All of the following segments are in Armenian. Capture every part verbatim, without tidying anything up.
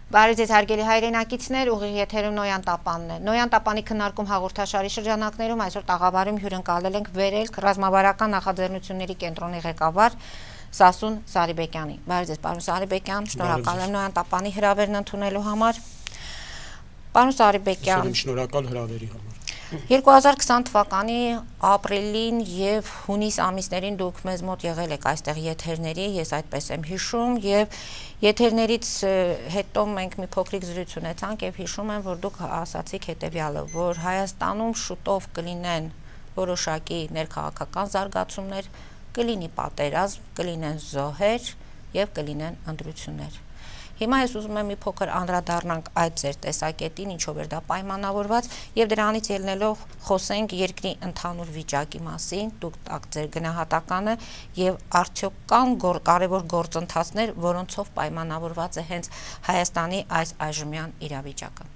Բարև ձեզ հարգելի հայրենակիցներ, ուղիղ եթերում Նոյան Տապանն է։ Նոյան Տապանի քննարկում հաղորդաշարի շրջանակներում այսօր տաղավարում հյուրընկալել ենք վերելք ռազմավարական նախաձեռնությունների կենտրոնի ղեկավար Սասուն Սարիբեկյանի։ Բարև ձեզ, պարոն Սարիբեկյան, շնորհակալ եմ Նոյան Տապանի հրավերն ընդունելու համար։ Պարոն Սարիբեկյան, շնորհակալ հրավերի համար։ երկու հազար քսան թվականի ապրիլին եւ հունիս ամիսներին դուք մեզ մոտ եղել եք այստեղ եթերների, ես այդպես եմ հիշում, եւ եթերներից հետո մենք մի փոքրիկ զրույց ունեցանք եւ հիշում եմ, որ դուք ասացիք հետեւյալը, որ Հայաստանում շուտով կլինեն որոշակի ներքաղաքական զարգացումներ, կլինի պատերազմ, կլինեն զոհեր եւ կլինեն ընտրություններ։ Հիմա ես ուզում եմ մի փոքր անդրադառնանք այդ ձեր տեսակետին, ինչով էր դա պայմանավորված, եւ դրանից ելնելով խոսենք երկրի ընդհանուր վիճակի մասին, դուք տակ ձեր գնահատականը եւ արդյոք կան կարևոր գործընթացներ, որոնցով պայմանավորված է հենց Հայաստանի այս այժմյան իրավիճակը։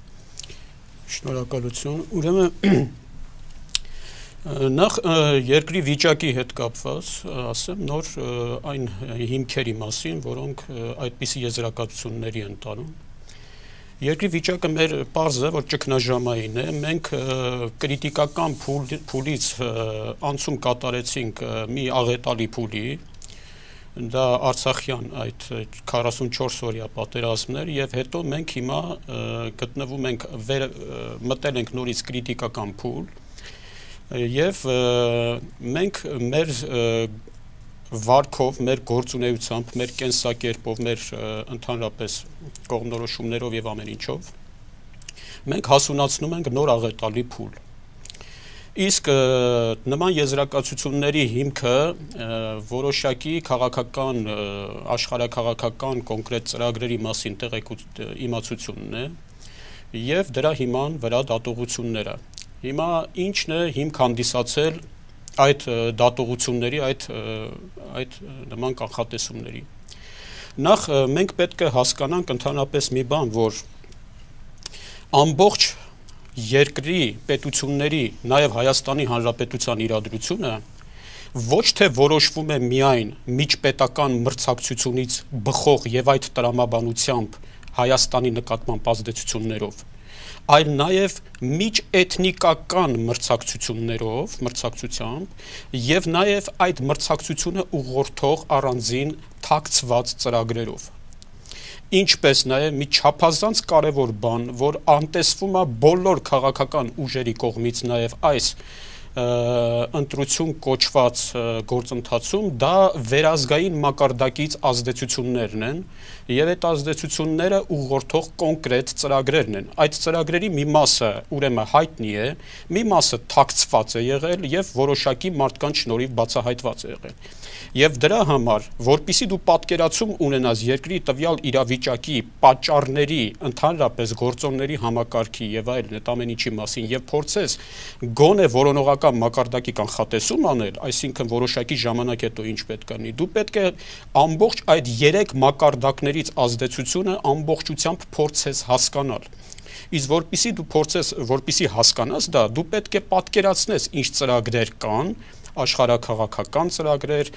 Շնորհակալություն։ Ուրեմն Նախ երկրի վիճակի հետ կապված ասեմ նոր այն հիմքերի մասին, որոնք այդպիսի եզրակացությունների են տանում։ Երկրի վիճակը մեր պարզ է, որ ճգնաժամային է, մենք կրիտիկական փուլից անցում կատարեցինք մի աղետալի փուլի, դա Արցախյան այդ քառասունչորս օրյա պատերազմներ եւ հետո մենք հիմա գտնվում ենք մտել ենք նորից կրիտիկական փուլ Եվ մենք մեր վարքով, մեր գործունեությամբ, մեր կենսակերպով, մեր ընդհանրապես կողմնորոշումներով եւ ամեն ինչով մենք հասունացնում ենք նոր աղետալի փուլ։ Իսկ նման եզրակացությունների հիմքը որոշակի քաղաքական, աշխարհաքաղաքական կոնկրետ ծրագրերի մասին իմացությունն է եւ դրա հիման վրա դատողությունները։ Հիմա ինչն է հիմք հանդիսացել այդ դատողությունների, այդ այդ նման կանխատեսումների։ Նախ մենք պետք է հասկանանք ընդհանրապես մի բան, որ ամբողջ երկրի պետությունների, նաև Հայաստանի Հանրապետության իրադրությունը ոչ թե որոշվում է միայն միջպետական մրցակցությունից բխող եւ այդ տրամաբանությամբ Հայաստանի նկատմամբ ազդեցություններով, այլ նաև միջէթնիկական մրցակցություններով, մրցակցությամբ եւ նաև այդ մրցակցությունը ուղղորդող առանձին թաքցված ծրագրերով։ Ինչպես նաև մի չափազանց կարևոր բան, որ անտեսվում է բոլոր քաղաքական ուժերի կողմից նաև այս ընտրություն կոչված գործընթացում, դա վերազգային մակարդակից ազդեցություններն են եւ այդ ազդեցությունները ուղղորդող կոնկրետ ծրագրերն են։ Այդ ծրագրերի մի մասը ուրեմն հայտնի է, մի մասը թաքցված է եղել եւ որոշակի մարդկանց շնորհիվ բացահայտված է եղել։ Եվ դրա համար, որpիսի դու պատկերացում ունենաս երկրի տվյալ իրավիճակի պատճառների, ընդհանրապես գործոնների համակարգի եւ այլն այդ ամեն ինչի մասին եւ փորձես գոնե որոնողական մակարդակի կանխատեսում անել, այսինքն որոշակի ժամանակ հետո ինչ պետք է լինի, դու պետք է ամբողջ այդ երեք մակարդակներից ազդեցությունը ամբողջությամբ փորձես հասկանալ։ Իսկ որpիսի դու փորձես, որpիսի հասկանաս դա, դու պետք է պատկերացնես ինչ ծրագրեր կան, աշխարհաքաղաքական ծրագրեր,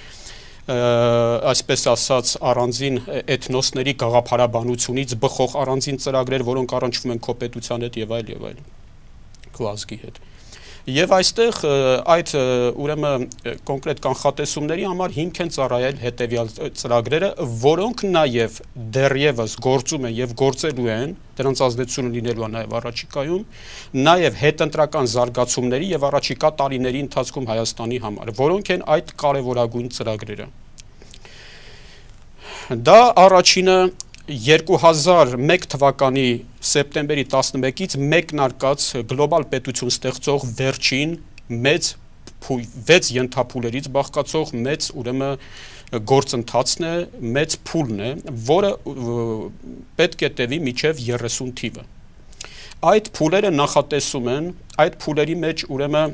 այսպես ասած առանձին էթնոսների գաղափարաբանությունից բխող առանձին ծրագրեր, որոնք առնչվում են քո պետության հետ եւ այլ եւ այլ, քո ազգի հետ։ Եվ այստեղ այդ ուրեմն կոնկրետ կանխատեսումների համար հիմք են ծառայել հետևյալ ծրագրերը, որոնք նաև դեռևս գործում են եւ գործելու են, դրանց ազդեցությունը լինելու է նաև առաջիկայում, նաև հետընտրական զարգացումների եւ առաջիկա տարիների ընթացքում Հայաստանի համար, որոնք են այդ կարևորագույն ծրագրերը։ Դա առաջինը երկու հազար մեկ թվականի սեպտեմբերի տասնմեկից մեկնարկած գլոբալ պետություն ստեղծող վերջին մեծ վեց ենթափուլերից բաղկացող մեծ ուրեմն գործընթացն է, մեծ փուլն է, որը պետք է տևի մինչև երեսուն թիվը։ Այդ փուլերը նախատեսում են, այդ փուլերի մեջ ուրեմն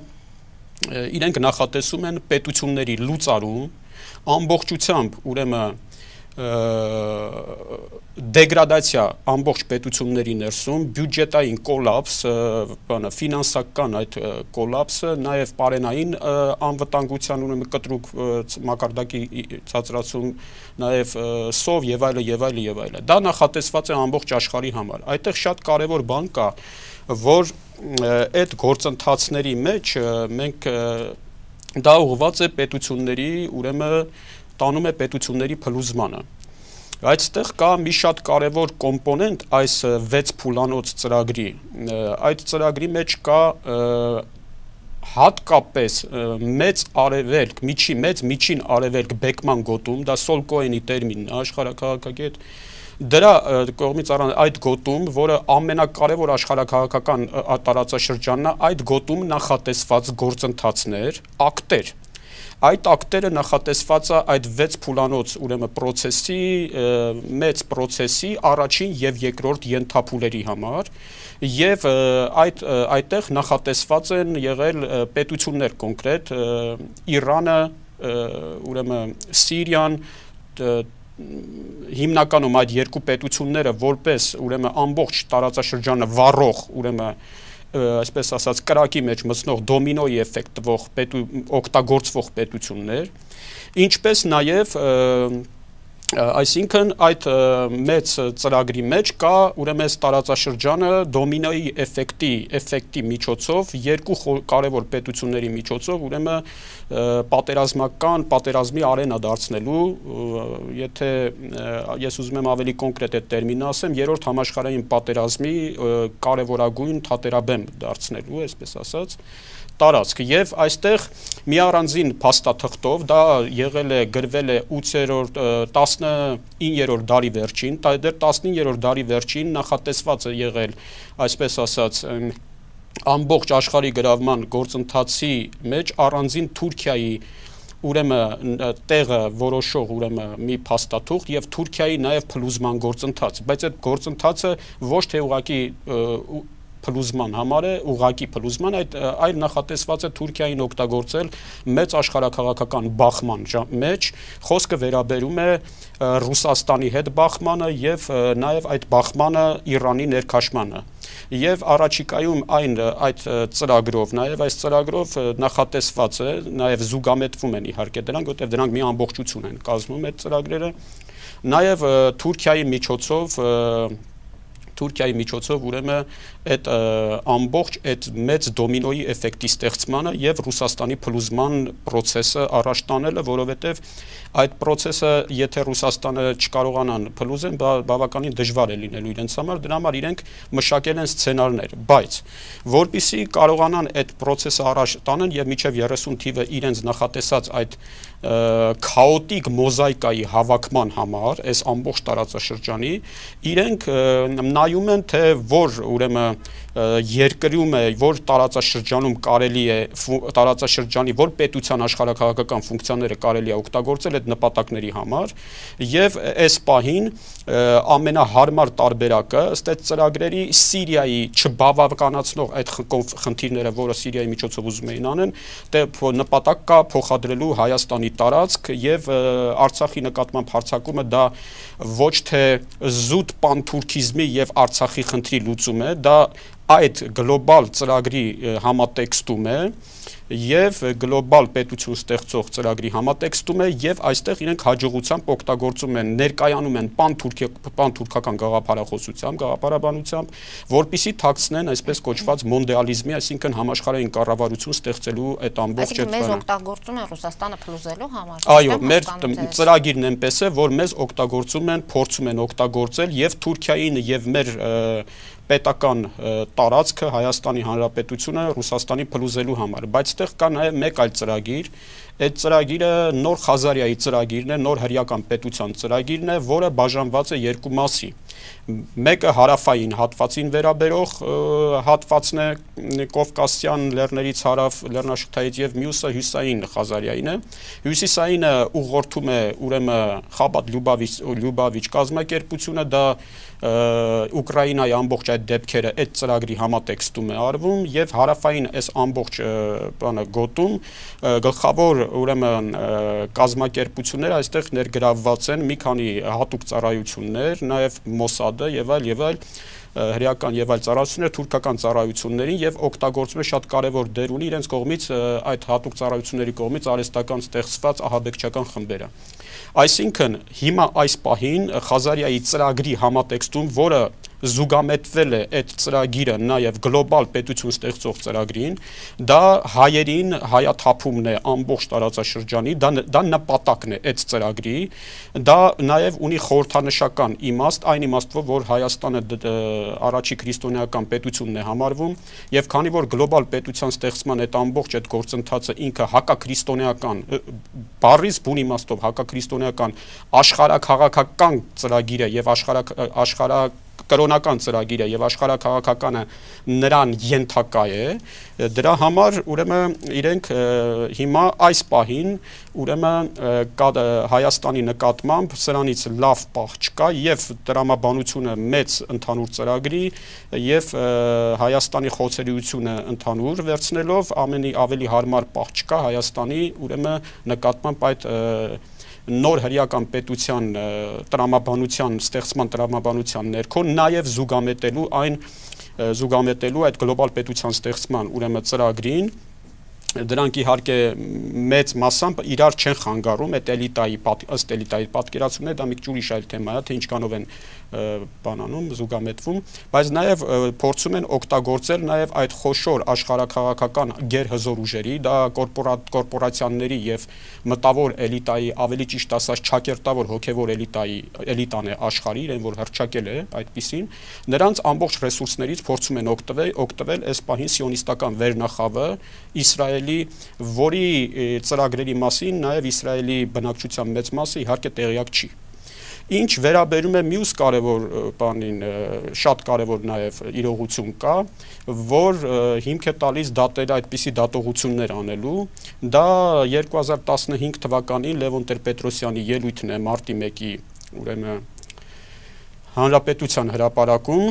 իրենք նախատեսում են պետությունների լուծարում, ամբողջությամբ ուրեմն դեգրադացիա ամբողջ պետությունների ներսում, բյուջետային կոլապս, բանը ֆինանսական այդ կոլապսը, նաև պարենային անվտանգության ուրեմն կտրուկ մակարդակի ցածրացում, նաև սով եւ այլը եւ այլը եւ այլը։ Դա նախատեսված է ամբողջ աշխարհի համար։ Այդտեղ շատ կարեւոր բան կա, որ այդ գործընթացների մեջ մենք դա ուղղված է պետությունների, ուրեմն տանում է պետությունների փլուզմանը։ Այստեղ կա մի շատ կարևոր կոմպոնենտ այս վեց փուլանոց ծրագրի։ Այդ ծրագրի մեջ կա հատկապես մեծ արևելք, միջի մեծ միջին արևելք բեկման գոտում, դա Սոլկոյենի տերմինն է, աշխարհաքաղաքագետ։ Դրա կողմից առան այդ գոտում, որը ամենակարևոր աշխարհաքաղաքական տարածաշրջանն է, այդ գոտում նախատեսված գործընթացներ, ակտեր։ Այդ ակտերը նախատեսված է այդ վեց փուլանոց ուրեմն process-ի, մեծ process-ի առաջին եւ երկրորդ ենթափուլերի համար եւ այդ այդտեղ նախատեսված են եղել պետություններ կոնկրետ Իրանը, ուրեմն Սիրիան, հիմնականում այդ երկու պետությունները որպես ուրեմն ամբողջ տարածաշրջանը վառող ուրեմն այսպես ասած կրակի մեջ մտցնող դոմինոյի էֆեկտ տվող օգտագործվող պետություններ, ինչպես նաև այսինքն այդ մեծ ծրագրի մեջ կա ուրեմն տարածաշրջանը դոմինոյի էֆեկտի էֆեկտի միջոցով երկու կարևոր պետությունների միջոցով ուրեմն պատերազմական պատերազմի արենա դարձնելու, եթե ես ուզում եմ ավելի կոնկրետ այդ տերմինը ասեմ, երրորդ համաշխարհային պատերազմի կարևորագույն թատերաբեմ դարձնելու, այսպես ասած, տարածք եւ այստեղ մի առանձին փաստաթղթով դա եղել է գրվել է ութերորդ տասնիններորդ դարի վերջին, դեռ տասնիններորդ դարի վերջին նախատեսված է եղել, այսպես ասած, ամբողջ աշխարհի գրավման գործընթացի մեջ առանձին Թուրքիայի ուրեմն տեղը որոշող ուրեմն մի փաստաթուղթ եւ Թուրքիայի նաեւ փլուզման գործընթաց, բայց այդ գործընթացը ոչ թե ուղղակի փլուզման համար է, ուղղակի փլուզման, այդ այլ նախատեսված է Թուրքիային օգտագործել մեծ աշխարհաքաղաքական բախման մեջ, խոսքը վերաբերում է Ռուսաստանի հետ բախմանը եւ նաեւ այդ բախմանը Իրանի ներքաշմանը։ Եվ առաջիկայում այն այդ ծրագրով, նաեւ այս ծրագրով նախատեսված է, նաեւ զուգամետվում են իհարկե դրանք, որտեղ դրանք մի ամբողջություն են կազմում այդ ծրագրերը, նաեւ Թուրքիայի միջոցով Թուրքիայի միջոցով ուրեմն այդ ամբողջ այդ մեծ դոմինոյի էֆեկտի ստեղծմանը եւ Ռուսաստանի փլուզման process-ը առաջ տանելը, որովհետեւ այդ process-ը եթե Ռուսաստանը չկարողանան փլուզեն, բավականին դժվար է լինելու իրենց համար, դրա համար իրենք մշակել են սցենարներ, բայց որպեսզի կարողանան այդ process-ը առաջ տանեն եւ մինչեւ երեսուն թիվը իրենց նախատեսած այդ քաոտիկ մոզաիկայի հավաքման համար, այս ամբողջ տարածաշրջանի, իրենք նայում են, թե որ ուրեմն երկրում է, որ տարածաշրջանում կարելի է տարածաշրջանի որ պետության աշխարհաքաղաքական ֆունկցիաները կարելի է օգտագործել այդ նպատակների համար եւ այս պահին ամենահարմար տարբերակը ըստ այդ ծրագրերի Սիրիայի չբավականացնող այդ խնդիրները, որը Սիրիայի միջոցով ուզում էին անեն, դե նպատակ կա փոխադրելու Հայաստանի տարածք եւ Արցախի նկատմամբ հարձակումը դա ոչ թե զուտ պանթուրքիզմի եւ Արցախի խնդրի լուծում է, դա այդ գլոբալ ծրագրի համատեքստում է եւ գլոբալ պետություն ստեղծող ծրագրի համատեքստում է եւ այստեղ իրենք հաջողությամբ օգտագործում են ներկայանում են պանթուրքական գաղափարախոսությամբ, գաղափարաբանությամբ, որպիսի թաքցնեն այսպես կոչված մոնդիալիզմի, այսինքն համաշխարհային կառավարություն ստեղծելու այդ ամբողջ այդ բանը։ Այսինքն մեզ օգտագործում են Ռուսաստանը փլուզելու համար։ Այո, մեր ծրագիրն այնպես է, որ մեզ օգտագործում են, փորձում են օգտագործել եւ Թուրքիային եւ մեր պետական տարածքը Հայաստանի Հանրապետությունը Ռուսաստանի փլուզելու համար, բայց այդտեղ կա նաև մեկ այլ ծրագիր, այդ ծրագիրը նոր Խազարիայի ծրագիրն է, նոր հրեական պետության ծրագիրն է, որը բաժանված է երկու մասի։ Մեկը հարավային հատվածին վերաբերող հատվածն է Կովկասյան լեռներից հարավ լեռնաշղթայից եւ մյուսը հյուսային Խազարիային է։ Հյուսիսայինը ուղղորդում է ուրեմն Խաբադ Լյուբավիչ կազմակերպությունը, դա Ուկրաինայի ամբողջ այդ դեպքերը այդ ծրագրի համատեքստում է արվում եւ հարավային այս ամբողջ բանը գոտում գլխավոր ուրեմն կազմակերպությունները այստեղ ներգրավված են մի քանի հատուկ ծառայություններ, նաեւ Մոսադը եւ այլ եւ այլ հրեական եւ այլ ծառայություններ թուրքական ծառայություններին եւ օգտագործում է շատ կարեւոր դեր ունի իրենց կողմից այդ հատուկ ծառայությունների կողմից արհեստական ստեղծված ահաբեկչական խմբերը։ Այսինքն հիմա այս պահին Խազարիայի ծրագրի համատեքստում, որը զուգամետվել է այդ ծրագիրը նաև գլոբալ պետություն ստեղծող ծրագրին, դա հայերին հայաթափումն է ամբողջ տարածաշրջանի, դա, դա նպատակն է այդ ծրագրի, դա նաև ունի խորհրդանշական իմաստ, այն իմաստով, որ Հայաստանը առաջի քրիստոնեական պետությունն է համարվում, եւ քանի որ գլոբալ պետության ստեղծման այդ ամբողջ այդ գործընթացը ինքը հակաքրիստոնեական, բառից բուն իմաստով հակաքրիստոնեական աշխարհաքաղաքական ծրագիր է եւ աշխարհ աշխարհ կրոնական ծրագիրը եւ աշխարհաքաղաքականը նրան ենթակա է, դրա համար ուրեմն իրենք հիմա այս պահին ուրեմն Հայաստանի նկատմամբ սրանից լավ պահ չկա եւ տրամաբանությունը մեծ ընդհանուր ծրագրի եւ Հայաստանի խոցելիությունը ընդհանուր վերցնելով ամենի ավելի հարմար պահ չկա Հայաստանի ուրեմն նկատմամբ այդ նոր հրեական պետության տրամաբանության ստեղծման տրամաբանության ներքո նաև զուգամետելու այն զուգամետելու այդ գլոբալ պետության ստեղծման ուրեմն ծրագրին դրանք իհարկե մեծ մասամբ իրար չեն խանգարում այդ էլիտայի ըստ էլիտայի պատկերացումները դա մի քիչ ուրիշ այլ թեմա է թե ինչքանով են բանանում զուգամետվում բայց նաև փորձում են օգտագործել նաև այդ խոշոր աշխարհաքաղաքական գերհզոր ուժերի դա կորպորացիաների եւ մտավոր էլիտայի ավելի ճիշտ ասած ճակերտավոր հոգեվոր էլիտայի էլիտան է աշխարհի իրեն որ հրճակել է այդպիսին նրանց ամբողջ ռեսուրսներից փորձում են օգտվել օգտվել այս պահին սիոնիստական վերնախավը Իսրայելի որի ծրագրերի մասին նաև Իսրայելի բնակչության մեծ մասը իհարկե տեղյակ չի Ինչ վերաբերում է մյուս կարևոր բանին, շատ կարևոր նաև իրողություն կա, որ հիմք է տալիս դատել այդպիսի դատողություններ անելու, դա երկու հազար տասնհինգ թվականին Լևոն Տեր-Պետրոսյանի ելույթն է մարտի մեկի ուրեմն Հանրապետության հրապարակում,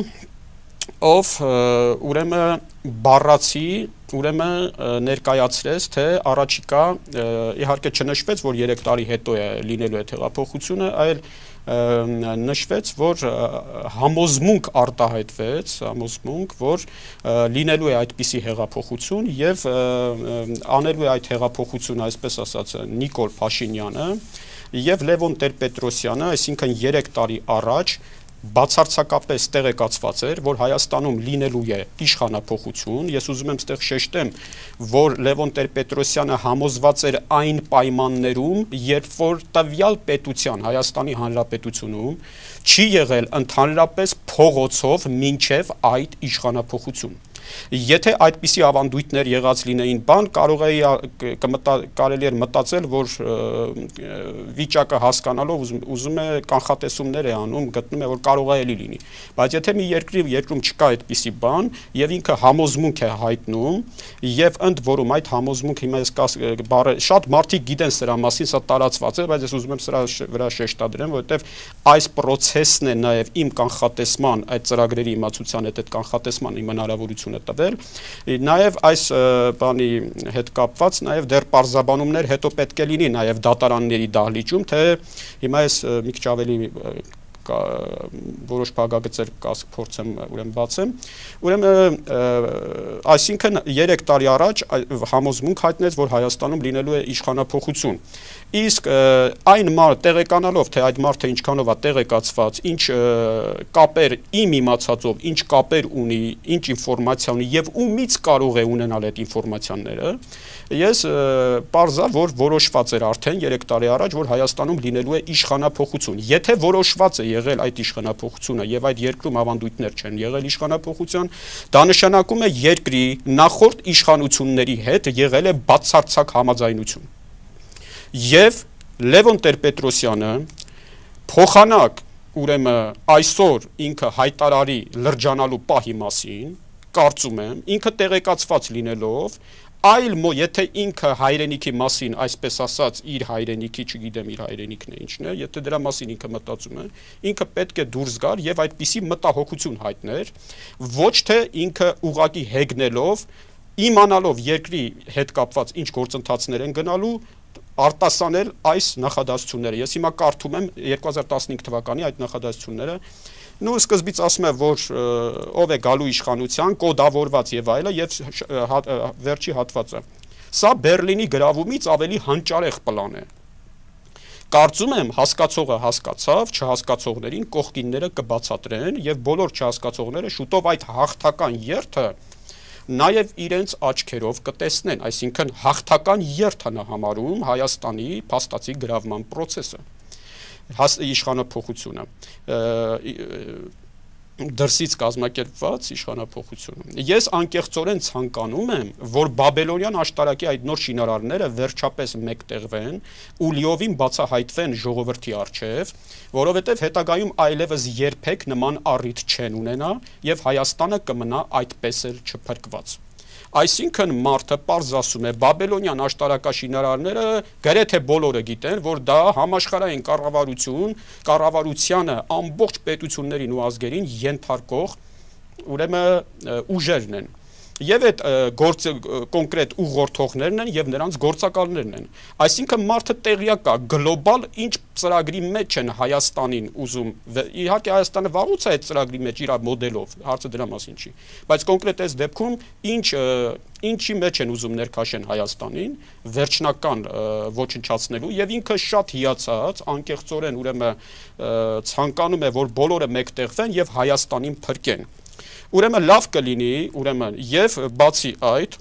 ով ուրեմն բառացի ուրեմն ներկայացրեց, թե առաջիկա իհարկե չնշվեց, որ երեք տարի հետո է լինելու այդ հեղափոխությունը, այլ նշվեց, որ համոզմունք արտահայտվեց, համոզմունք, որ լինելու է այդպիսի հեղափոխություն եւ անելու է այդ հեղափոխությունը, այսպես ասած, Նիկոլ Փաշինյանը եւ Լևոն Տեր-Պետրոսյանը, այսինքն երեք տարի առաջ բացարձակապես տեղեկացված էր, որ Հայաստանում լինելու է իշխանափոխություն, ես ուզում եմ ստեղ շեշտեմ, որ Լևոն Տեր-Պետրոսյանը համոզված էր այն պայմաններում, երբ որ տվյալ պետության, Հայաստանի Հանրապետությունում չի եղել ընդհանրապես փողոցով մինչև այդ իշխանափոխություն Եթե այդպիսի ավանդույթներ եղած լինեին բան, կարող է կարելի էր մտածել, որ վիճակը հասկանալով ուզում է կանխատեսումներ է անում, գտնում է, որ կարող է էլի լինի։ Բայց եթե մի երկրի երկրում չկա այդպիսի բան, եւ ինքը համոզմունք է հայտնում, եւ ընդ որում այդ համոզմունքը հիմա ես բառը շատ մարդիկ գիտեն սրա մասին, սա տարածված է, բայց ես ուզում եմ սրա վրա շեշտադրեմ, որովհետեւ այս process-ն է նաեւ իմ կանխատեսման այդ ծրագրերի իմացության հետ այդ կանխատեսման իմ հնարավորությունը տվել նաև այս բանի հետ կապված նաև դեռ պարզաբանումներ հետո պետք է լինի նաև դատարանների դահլիճում թե հիմա ես մի քիչ ավելի որոշ փակագծեր փորձեմ ուրեմն բացեմ ուրեմն այսինքն երեք տարի առաջ համոզմունք հայտնեց որ Հայաստանում լինելու է իշխանափոխություն իսկ այն մարդ տեղեկանալով թե այդ մարդը ինչքանով է տեղեկացված ինչ կապեր իմ իմացածով ինչ կապեր ունի ինչ ինֆորմացիա ունի եւ ումից կարող է ունենալ այդ ինֆորմացիաները ես պարզա որ որոշված էր արդեն երեք տարի առաջ որ Հայաստանում լինելու է իշխանափոխություն եթե որոշված է եղել այդ իշխանափոխությունը եւ այդ երկրում ավանդույթներ չեն եղել իշխանափոխության դա նշանակում է երկրի նախորդ իշխանությունների հետ եղել է բացարձակ համաձայնություն եւ Լևոն Տեր-Պետրոսյանը փոխանակ ուրեմն այսօր ինքը հայտարարի լրջանալու պահի մասին, կարծում եմ, ինքը տեղեկացված լինելով, այլ մո եթե ինքը հայրենիքի մասին, այսպես ասած, իր հայրենիքի, չգիտեմ իր հայրենիքն է ինչն է, եթե դրա մասին ինքը մտածում է, ինքը պետք է դուրս գար եւ այդպիսի մտահոգություն հայտներ, ոչ թե ինքը ուղակի հեգնելով, իմանալով երկրի հետ կապված ինչ գործընթացներ են գնալու, արտասանել այս նախադասությունները։ Ես հիմա կարդում եմ երկու հազար տասնհինգ թվականի այդ նախադասությունները, նու սկզբից ասում է, որ ով է գալու իշխանության, կոդավորված եւ այլը եւ վերջի հատվածը։ Սա Բերլինի գրավումից ավելի հանճարեղ պլան է։ Կարծում եմ հասկացողը հասկացավ, չհասկացողներին կողքինները կբացատրեն եւ բոլոր չհասկացողները շուտով այդ հաղթական երթը նաև իրենց աչքերով կտեսնեն, այսինքն հաղթական երթն է համարում Հայաստանի փաստացի գրավման process-ը, իշխանափոխությունը, դրսից կազմակերպված իշխանափոխությունը։ Ես անկեղծորեն ցանկանում եմ, որ բաբելոնյան աշտարակի այդ նոր շինարարները վերջապես մեկտեղվեն ու լիովին բացահայտվեն ժողովրդի առջև, որովհետև հետագայում այլևս երբեք նման առիթ չեն ունենա եւ Հայաստանը կմնա այդպես էլ չփրկված։ Այսինքն մարդը պարզ ասում է բաբելոնյան աշտարակաշինարարները գրեթե բոլորը գիտեն, որ դա համաշխարհային կառավարություն, կառավարությանը ամբողջ պետություններին ու ազգերին ենթարկող ուրեմն ուժերն են։ Եվ այդ գործ կոնկրետ ուղղորդողներն են եւ նրանց գործակալներն են։ Այսինքն մարդը տեղյակ է գլոբալ ինչ ծրագրի մեջ են Հայաստանին ուզում։ Իհարկե Հայաստանը վաղուց է այդ ծրագրի մեջ իր մոդելով, հարցը դրա մասին չի։ Բայց կոնկրետ այս դեպքում ինչ ինչի մեջ են ուզում ներքաշեն Հայաստանին, վերջնական ոչնչացնելու եւ ինքը շատ հիացած, անկեղծորեն ուրեմն ցանկանում է, որ բոլորը մեկտեղվեն եւ Հայաստանին փրկեն։ Ուրեմն լավ կլինի, ուրեմն եւ բացի այդ,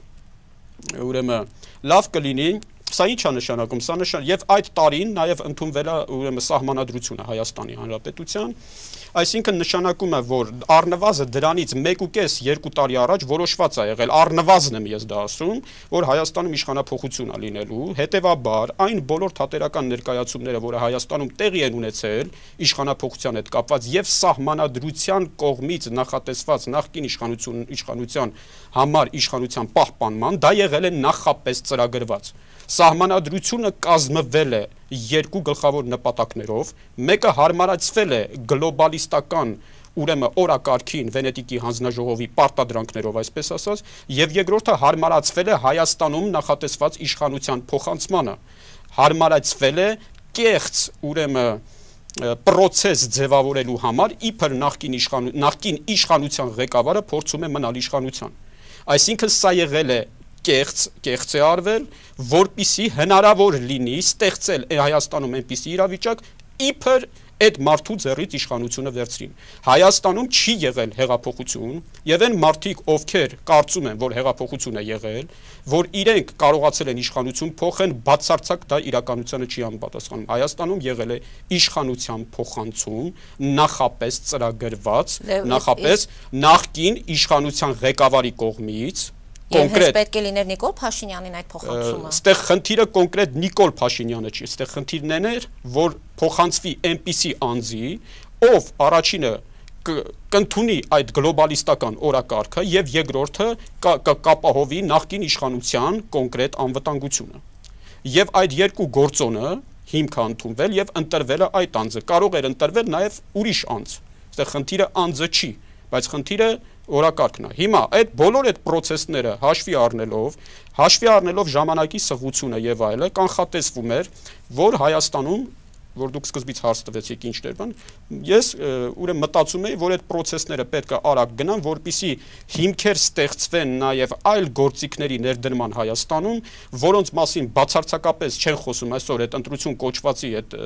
ուրեմն լավ կլինի, սա ինչ է նշանակում, սա նշան եւ այդ տարին նաեւ ընդունվել է ուրեմն սահմանադրությունը Հայաստանի Հանրապետության, այսինքն նշանակում է, որ առնվազն դրանից մեկ ու կես երկու տարի առաջ որոշված է եղել, առնվազն եմ ես դա ասում, որ Հայաստանում իշխանափոխություն է լինելու, հետեւաբար այն բոլոր թատերական ներկայացումները, որը Հայաստանում տեղի են ունեցել իշխանափոխության հետ կապված եւ սահմանադրության կողմից նախատեսված նախկին իշխանություն իշխանության համար իշխանության պահպանման, դա եղել է նախապես ծրագրված։ Սահմանադրությունը կազմվել է երկու գլխավոր նպատակներով, մեկը հարմարացվել է գլոբալիստական ուրեմն օրակարգին Վենետիկի հանձնաժողովի պարտադրանքներով, այսպես ասած, եւ երկրորդը հարմարացվել է Հայաստանում նախատեսված իշխանության փոխանցմանը, հարմարացվել է կեղծ ուրեմն process ձևավորելու համար, իբր նախկին իշխան նախկին իշխանության ղեկավարը փորձում է մնալ իշխանության։ Այսինքն սա եղել է կեղծ, կեղծ է արվել, որպիսի հնարավոր լինի ստեղծել Հայաստանում այնպիսի իրավիճակ, իբր այդ մարդու ձեռից իշխանությունը վերցրին։ Հայաստանում չի եղել հեղափոխություն, եւ այն մարդիկ, ովքեր կարծում են, որ հեղափոխություն է եղել, որ իրենք կարողացել են իշխանություն փոխեն, բացարձակ դա իրականությանը չի համապատասխանում։ Հայաստանում եղել է իշխանության փոխանցում, նախապես ծրագրված, նախապես նախկին իշխանության ղեկավարի կողմից կոնկրետ պետք է լիներ Նիկոլ Փաշինյանին այդ փոխանցումը։ Այստեղ խնդիրը կոնկրետ Նիկոլ Փաշինյանը չի, այստեղ խնդիրն այն էր, որ փոխանցվի այնպիսի անձի, ով առաջինը կընդունի այդ գլոբալիստական օրակարգը եւ երկրորդը կապահովի նախկին իշխանության կոնկրետ անվտանգությունը։ Եվ այդ երկու գործոնը հիմք է ընդունվել եւ ընտրվել է այդ անձը։ Կարող էր ընտրվել նաեւ ուրիշ անձ։ Այստեղ խնդիրը անձը չի, բայց խնդիրը օրակարգն է։ Հիմա այդ բոլոր այդ process-ները հաշվի առնելով, հաշվի առնելով ժամանակի սղությունը եւ այլը, կանխատեսվում էր, որ Հայաստանում, որ դուք սկզբից հարց տվեցիք ինչներ բան, ես ուրեմն մտածում էի, որ այդ process-ները պետք է արագ գնան, որպիսի հիմքեր ստեղծվեն նաեւ այլ գործիքների ներդրման Հայաստանում, որոնց մասին բացարձակապես չեն խոսում այսօր այդ ընտրություն կոչվածի այդ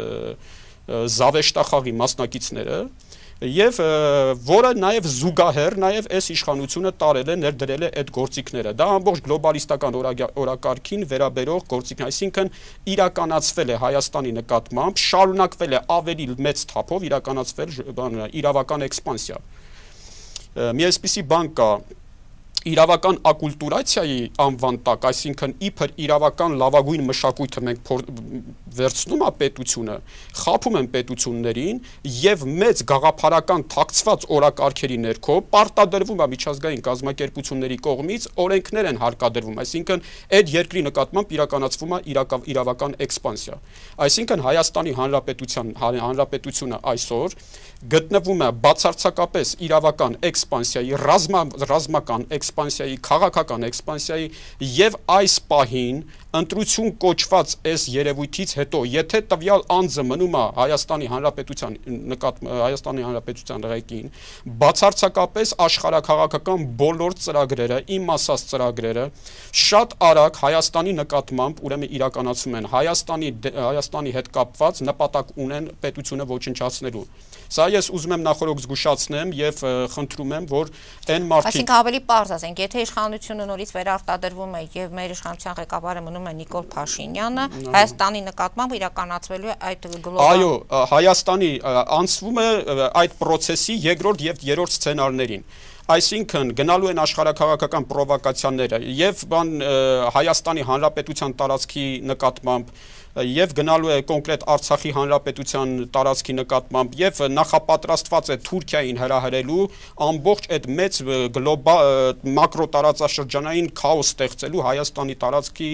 զավեշտախաղի մասնակիցները, եւ որը նաեւ զուգահեռ նաեւ այս իշխանությունը տարել է ներդրել է այդ գործիքները։ Դա ամբողջ գլոբալիստական օրակարգին վերաբերող գործիքն, այսինքն իրականացվել է Հայաստանի նկատմամբ, շարունակվել է ավելի մեծ թափով իրականացվել իրավական էքսպանսիա։ Մի այսպիսի բան կա, իրավական ակուլտուրացիայի անվան տակ, այսինքն իբր իրավական լավագույն մշակույթը մենք վերցնում է պետությունը, խափում են պետություններին եւ մեծ գաղափարական թաքցված օրակարգերի ներքո պարտադրվում է միջազգային կազմակերպությունների կողմից օրենքներ են հարկադրվում, այսինքն այդ երկրի նկատմամբ իրականացվում է իրավական էքսպանսիա։ Այսինքն Հայաստանի Հանրապետության Հանրապետությունը այսօր գտնվում է բացարձակապես իրավական էքսպանսիայի, ռազմական էքսպանսիայի, քաղաքական էքսպանսիայի եւ այս պահին ընտրություն կոչված այս երևույթից հետո, եթե տվյալ անձը մնում է Հայաստանի Հանրապետության նկատմամբ Հայաստանի Հանրապետության ռեգին, բացարձակապես աշխարհաքաղաքական բոլոր ծրագրերը, իմ ասած ծրագրերը շատ արագ Հայաստանի նկատմամբ ուրեմն իրականացում են, Հայաստանի Հայաստանի հետ կապված նպատակ ունեն պետությունը ոչնչացնելու։ Սա ես ուզում եմ նախորդ զգուշացնեմ եւ խնդրում եմ, որ այն մարդիկ Այսինքն ավելի պարզ ասենք, եթե իշխանությունը նորից վերարտադրվում է եւ մեր իշխանության ղեկավարը մնում է Նիկոլ Փաշինյանը, Հայաստանի նկատմամբ իրականացվելու է այդ գլոբալ Այո, Հայաստանի անցվում է այդ process-ի երկրորդ եւ երրորդ սցենարներին։ Այսինքն գնալու են աշխարհաքաղաքական պրովոկացիաները եւ բան Հայաստանի Հանրապետության տարածքի նկատմամբ եւ գնալու է կոնկրետ Արցախի Հանրապետության տարածքի նկատմամբ եւ նախապատրաստված է Թուրքիային հրահրելու ամբողջ այդ մեծ գլոբալ մակրո տարածաշրջանային քաոս ստեղծելու Հայաստանի տարածքի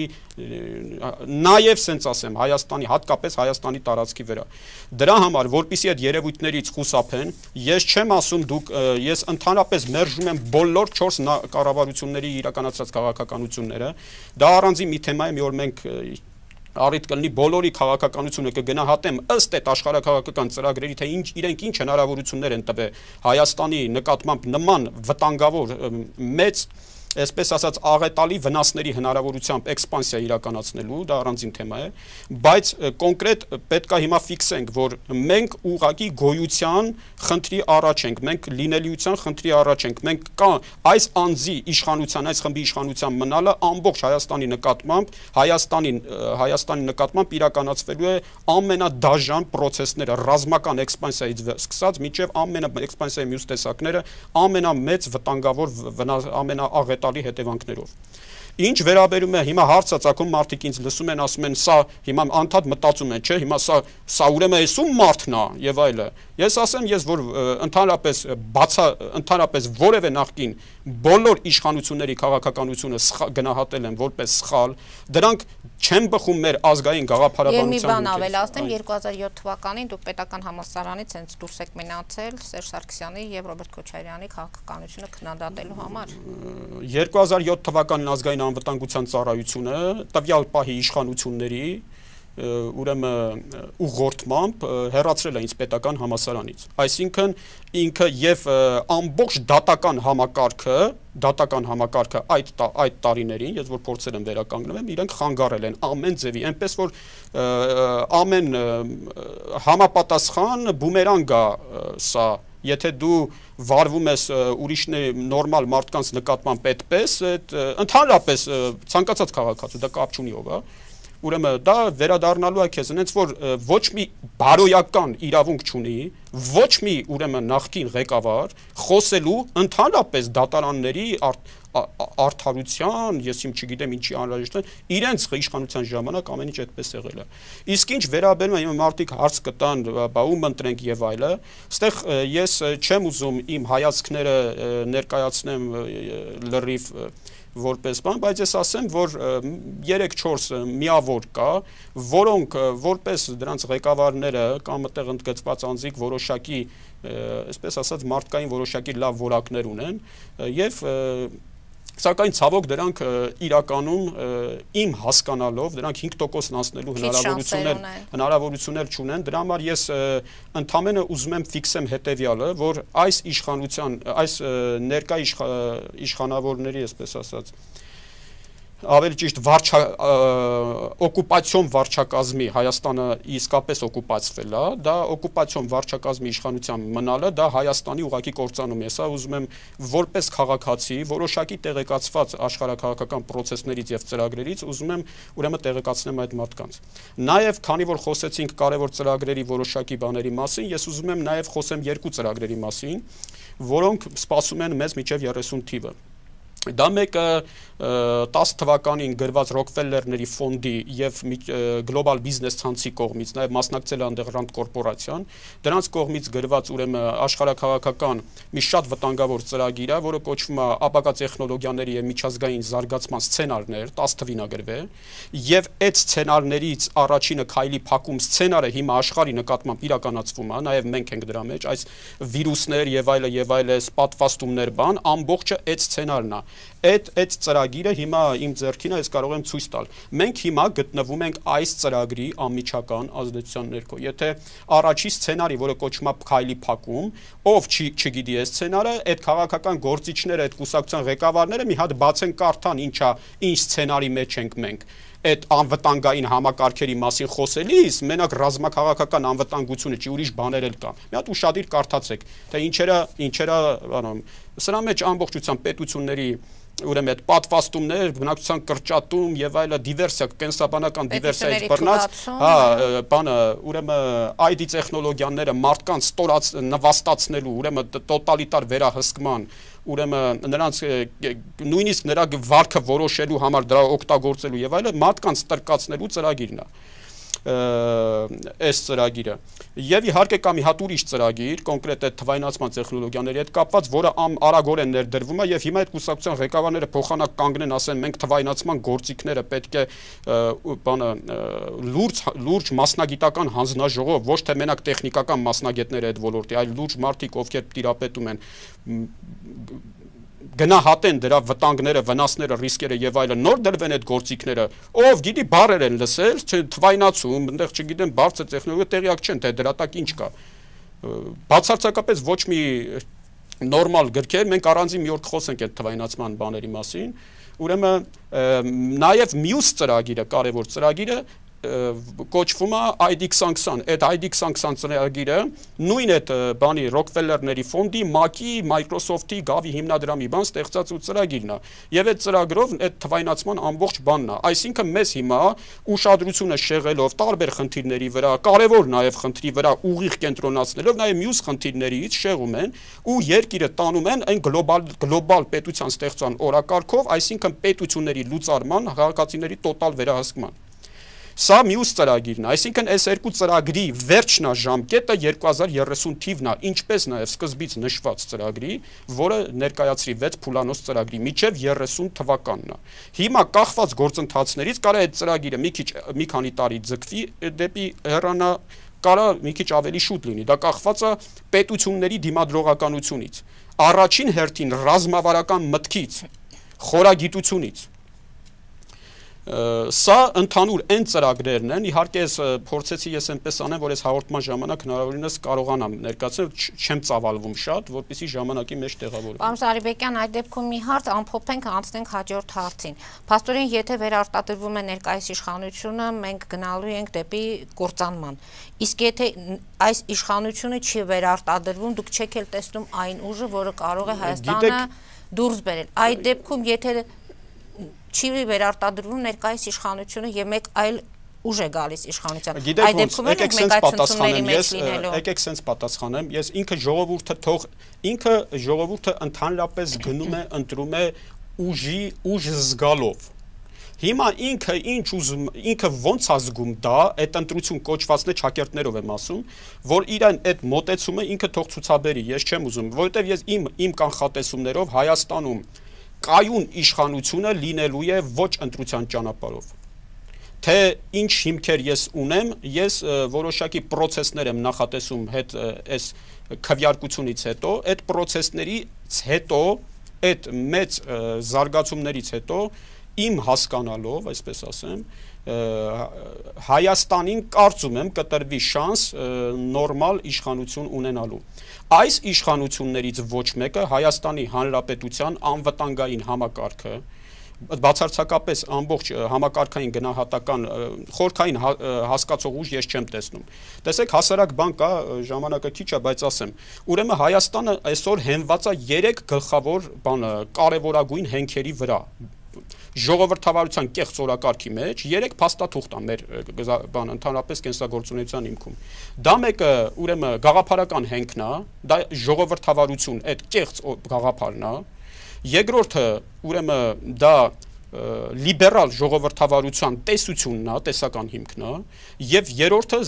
նաեւ սենց ասեմ Հայաստանի հատկապես Հայաստանի տարածքի վրա։ Դրա համար որպեսզի այդ երևույթներից խուսափեն, ես չեմ ասում դուք ես ընդհանրապես մերժում եմ բոլոր չորս կառավարությունների իրականացրած քաղաքականությունները, դա առանձին մի թեմա է, մի օր մենք առիթ կլինի բոլորի քաղաքականությունը կգնահատեմ ըստ այդ աշխարհաքաղաքական ծրագրերի, թե ինչ իրենք ինչ հնարավորություններ են տվել Հայաստանի նկատմամբ նման վտանգավոր մեծ այսպես ասած աղետալի վնասների հնարավորությամբ էքսպանսիա իրականացնելու, դա առանձին թեմա է, բայց կոնկրետ պետք է հիմա ֆիքսենք, որ մենք ուղղակի գոյության խնդրի առաջ ենք, մենք լինելիության խնդրի առաջ ենք, մենք կա այս անձի իշխանության, այս խմբի իշխանության մնալը ամբողջ Հայաստանի նկատմամբ, Հայաստանի Հայաստանի նկատմամբ իրականացվելու է ամենադաժան process-ները, ռազմական էքսպանսիայից սկսած մինչև ամենա էքսպանսիայի մյուս տեսակները, ամենամեծ վտանգավոր ամենաաղետ հետևանքներով։ Ինչ վերաբերում է հիմա հարցը ցակում մարդիկ ինձ լսում են ասում են սա հիմա անդադ մտածում են չէ հիմա սա սա ուրեմն էսում մարդն է եւ այլը ես ասեմ ես որ ընդհանրապես բացա ընդհանրապես որևէ նախկին բոլոր իշխանությունների քաղաքականությունը գնահատել են որպես սխալ դրանք չեն բխում մեր ազգային գաղափարաբանության Եվ մի բան ավելացնեմ երկու հազար յոթ թվականին դուք պետական համալսարանից հենց դուրս եք մնացել Սերժ Սարգսյանի եւ Ռոբերտ Քոչարյանի քաղաքականությունը քննադատելու համար երկու հազար յոթ թվականին ազգային անվտանգության ծառայությունը տվյալ պահի իշխանությունների ուրեմն ուղղորդմամբ հեռացրել է ինձ պետական համալսարանից այսինքն ինքը եւ ամբողջ դատական համակարգը դատական համակարգը այդ այդ տարիներին ես որ փորձել եմ վերականգնեմ իրենք խանգարել են ամեն ձևի այնպես որ ամեն համապատասխան բումերանգ է սա եթե դու վարվում ես ուրիշների նորմալ մարդկանց նկատմամբ այդպես ընդհանրապես ցանկացած քաղաքացու դա կապ չունի ով է ուրեմն դա վերադառնալու է քեզ այնց որ ոչ մի բարոյական իրավունք չունի ոչ մի ուրեմն նախկին ղեկավար խոսելու ընդհանրապես դատարանների արդարության ես իմ չգիտեմ ինչի անհրաժեշտ է իրենց իշխանության ժամանակ ամեն ինչ այդպես եղել է իսկ ինչ վերաբերում է իմ մարդիկ հարց կտան բա ում ընտրենք եւ այլը այստեղ ես չեմ ուզում իմ հայացքները ներկայացնեմ լրիվ որպես բան, բայց ես ասեմ, որ երեք չորս միավոր կա, որոնք որպես դրանց ղեկավարները կամ այդտեղ ընդգծված անձիկ որոշակի, այսպես ասած, մարդկային որոշակի լավ որակներ ունեն եւ Սակայն ցավոք դրանք իրականում իմ հասկանալով դրանք հինգ տոկոսն անցնելու հնարավորություններ հնարավորություններ չունեն դրա համար ես ընդամենը ուզում եմ ֆիքսեմ հետեւյալը որ այս իշխանության այս ներկա իշխանավորների այսպես ասած ավելի ճիշտ վարչա օկուպացիոն վարչակազմի Հայաստանը իսկապես օկուպացվել է դա օկուպացիոն վարչակազմի իշխանության մնալը դա Հայաստանի ուղակի կործանում է սա ուզում եմ որպես քաղաքացի որոշակի տեղեկացված աշխարհաքաղաքական process-ներից եւ ծրագրերից ուզում եմ ուրեմն տեղեկացնեմ այդ մարդկանց նաեւ քանի որ խոսեցինք կարևոր ծրագրերի որոշակի բաների մասին ես ուզում եմ նաեւ խոսեմ երկու ծրագրերի մասին որոնք սպասում են մեզ միջև երեսուն թիվը Դա մեկը տասը թվականին գրված Ռոքֆելլերների ֆոնդի եւ Global Business ցանցի կողմից, նաեւ մասնակցել է այնտեղ Rand կորպորացիան, դրանց կողմից գրված ուրեմն աշխարհաքաղաքական մի շատ վտանգավոր ծրագիր է, որը կոչվում է ապակա տեխնոլոգիաների եւ միջազգային զարգացման սցենարներ, տասը թվին է գրվել, եւ այդ սցենարներից առաջինը քայլի փակում սցենարը հիմա աշխարհի նկատմամբ իրականացվում է, նաեւ մենք ենք դրա մեջ, այս վիրուսներ եւ այլը եւ այլը, պատվաստումներ բան, ամբողջը այդ սցենարն է։ Այդ այդ ծրագիրը հիմա իմ ձեռքին է, ես կարող եմ ցույց տալ։ Մենք հիմա գտնվում ենք այս ծրագրի անմիջական ազդեցության ներքո։ Եթե առաջի սցենարի, որը կոչվում է քայլի փակում, ով չի չգիտի այս սցենարը, այդ քաղաքական գործիչները, այդ կուսակցության ղեկավարները մի հատ բացեն կարդան ինչա, ինչ սցենարի մեջ ենք մենք։ Այդ անվտանգային համակարգերի մասին խոսելիս մենակ ռազմաքաղաքական անվտանգությունը չի, ուրիշ բաներ էլ կան։ Մի հատ ուշադիր կարդացեք, թե ինչերա, ինչերա, բանում, սրա մեջ ամբողջությամբ պետությունների ուրեմն այդ պատվաստումներ, բնակչության կրճատում եւ այլը դիվերսիա, կենսաբանական դիվերսիայից բռնած, հա, բանը, ուրեմն այ դի տեխնոլոգիաները մարդկանց ստորած նվաստացնելու, ուրեմն տոտալիտար վերահսկման, ուրեմն նրանց նույնիսկ նրա վարքը որոշելու համար դրա օգտագործելու եւ այլը մարդկանց տրկացնելու ծրագիրն է։ Այս ծրագիրը եւ իհարկե կա մի հատ ուրիշ ծրագիր կոնկրետ այդ թվայնացման տեխնոլոգիաների հետ կապված, որը արագորեն ներդրվում է եւ հիմա այդ կուսակցության ղեկավարները փոխանակ կանգնեն, ասեն մենք թվայնացման գործիքները պետք է բանը լուրջ լուրջ մասնագիտական հանձնաժողով, ոչ թե մենակ տեխնիկական մասնագետները այդ ոլորտի, այլ լուրջ մարդիկ, ովքեր տիրապետում են գնահատեն դրա վտանգները, վնասները, ռիսկերը եւ այլն, նոր դրվեն այդ գործիքները, ով գիտի բառեր են լսել, թվայնացում, այնտեղ չգիտեմ, բարձր տեխնոլոգիա տեղյակ չեն, թե դրա տակ ինչ կա։ Բացարձակապես ոչ մի նորմալ գրքեր, մենք առանձին մի օր կխոսենք այդ թվայնացման բաների մասին, ուրեմն նաեւ մյուս ծրագիրը, կարևոր ծրագիրը կոչվում է I D քսան քսան, այդ I D քսան քսան ծրագիրը նույն այդ բանի Ռոքֆելլերների ֆոնդի, մակի, Microsoft-ի, Gov-ի հիմնադրամի բան ստեղծած ու ծրագիրն է։ Եվ այդ ծրագրով այդ թվայնացման ամբողջ բանն է։ Այսինքն մեզ հիմա ուշադրությունը շեղելով տարբեր խնդիրների վրա, կարևոր նաև խնդրի վրա ուղիղ կենտրոնացնելով նաև մյուս խնդիրներից շեղում են ու երկիրը տանում են այն գլոբալ գլոբալ պետության ստեղծման օրակարգով, այսինքն պետությունների լուծարման, քաղաքացիների տոտալ վերահսկման։ Սա մյուս ծրագիրն է, այսինքն այս երկու ծրագրի վերջնաժամկետը երկու հազար երեսուն թիվն է, ինչպես նաև սկզբից նշված ծրագրի, որը ներկայացրիվեց փուլանոց ծրագրի միջև երեսուն թվականն է։ Հիմա կախված գործընթացներից կարա այդ ծրագիրը մի քիչ մի քանի տարի ձգվի դեպի հեռանա, կարա մի քիչ ավելի շուտ լինի, դա կախված է պետությունների դիմադրողականությունից, առաջին հերթին ռազմավարական մտքից, խորագիտությունից։ Սա ընդհանուր այն ծրագրերն են, իհարկե ես փորձեցի ես այնպես անեմ, որ ես հաղորդման ժամանակ հնարավորինս կարողանամ ներկայացնել, չեմ ծավալվում շատ, որպեսզի ժամանակի մեջ տեղավորվեմ։ Պարոն Սարիբեկյան, այդ դեպքում մի հարց ամփոփենք, անցնենք հաջորդ հարցին։ Փաստորեն, եթե վերարտադրվում է ներկայիս իշխանությունը, մենք գնալու ենք դեպի կործանման։ Իսկ եթե այս իշխանությունը չի վերարտադրվում, դուք չեք էլ տեսնում այն ուժը, որը կարող է Հայաստանը դուրս բերել։ Այդ դեպքում, եթե չի վերարտադրվում ներկայիս իշխանությունը եւ մեկ այլ ուժ է գալիս իշխանության։ Այդ դեպքում եկեք սենց պատասխանեմ, ես եկեք սենց պատասխանեմ, ես ինքը ժողովուրդը թող ինքը ժողովուրդը ընդհանրապես գնում է, ընտրում է ուժի ուժ զգալով։ Հիմա ինքը ինչ ուզում, ինքը ոնց է զգում դա, այդ ընտրություն կոչվածն է ճակերտներով եմ ասում, որ իրեն այդ մոտեցումը ինքը թող ցուցաբերի, ես չեմ ուզում, որովհետեւ ես իմ իմ կանխատեսումներով Հայաստանում կայուն իշխանությունը լինելու է ոչ ընտրության ճանապարհով։ Թե ինչ հիմքեր ես ունեմ, ես որոշակի process-ներ եմ նախատեսում հետ այս քվեարկությունից հետո, այդ process-ներից հետո, այդ մեծ զարգացումներից հետո իմ հասկանալով, այսպես ասեմ, Հայաստանին կարծում եմ կտրվի շանս նորմալ իշխանություն ունենալու։ Այս իշխանություններից ոչ մեկը Հայաստանի Հանրապետության անվտանգային համակարգը, բացարձակապես ամբողջ համակարգային գնահատական խորքային հասկացող ուժ ես չեմ տեսնում։ Տեսեք, հասարակ բան կա, ժամանակը քիչ է, բայց ասեմ, ուրեմն Հայաստանը այսօր հենված է երեք գլխավոր բանը կարևորագույն հենքերի վրա։ Ժողովրդավարության կեղծ օրակարգի մեջ երեք փաստաթուղթ ա մեր բան ընդհանրապես կենսագործունեության հիմքում։ Դա մեկը ուրեմն գաղափարական հենքն է, դա ժողովրդավարություն, այդ կեղծ գաղափարն է, Երկրորդը ուրեմն դա լիբերալ ժողովրդավարության տեսությունն է, տեսական հիմքն է, եւ երրորդը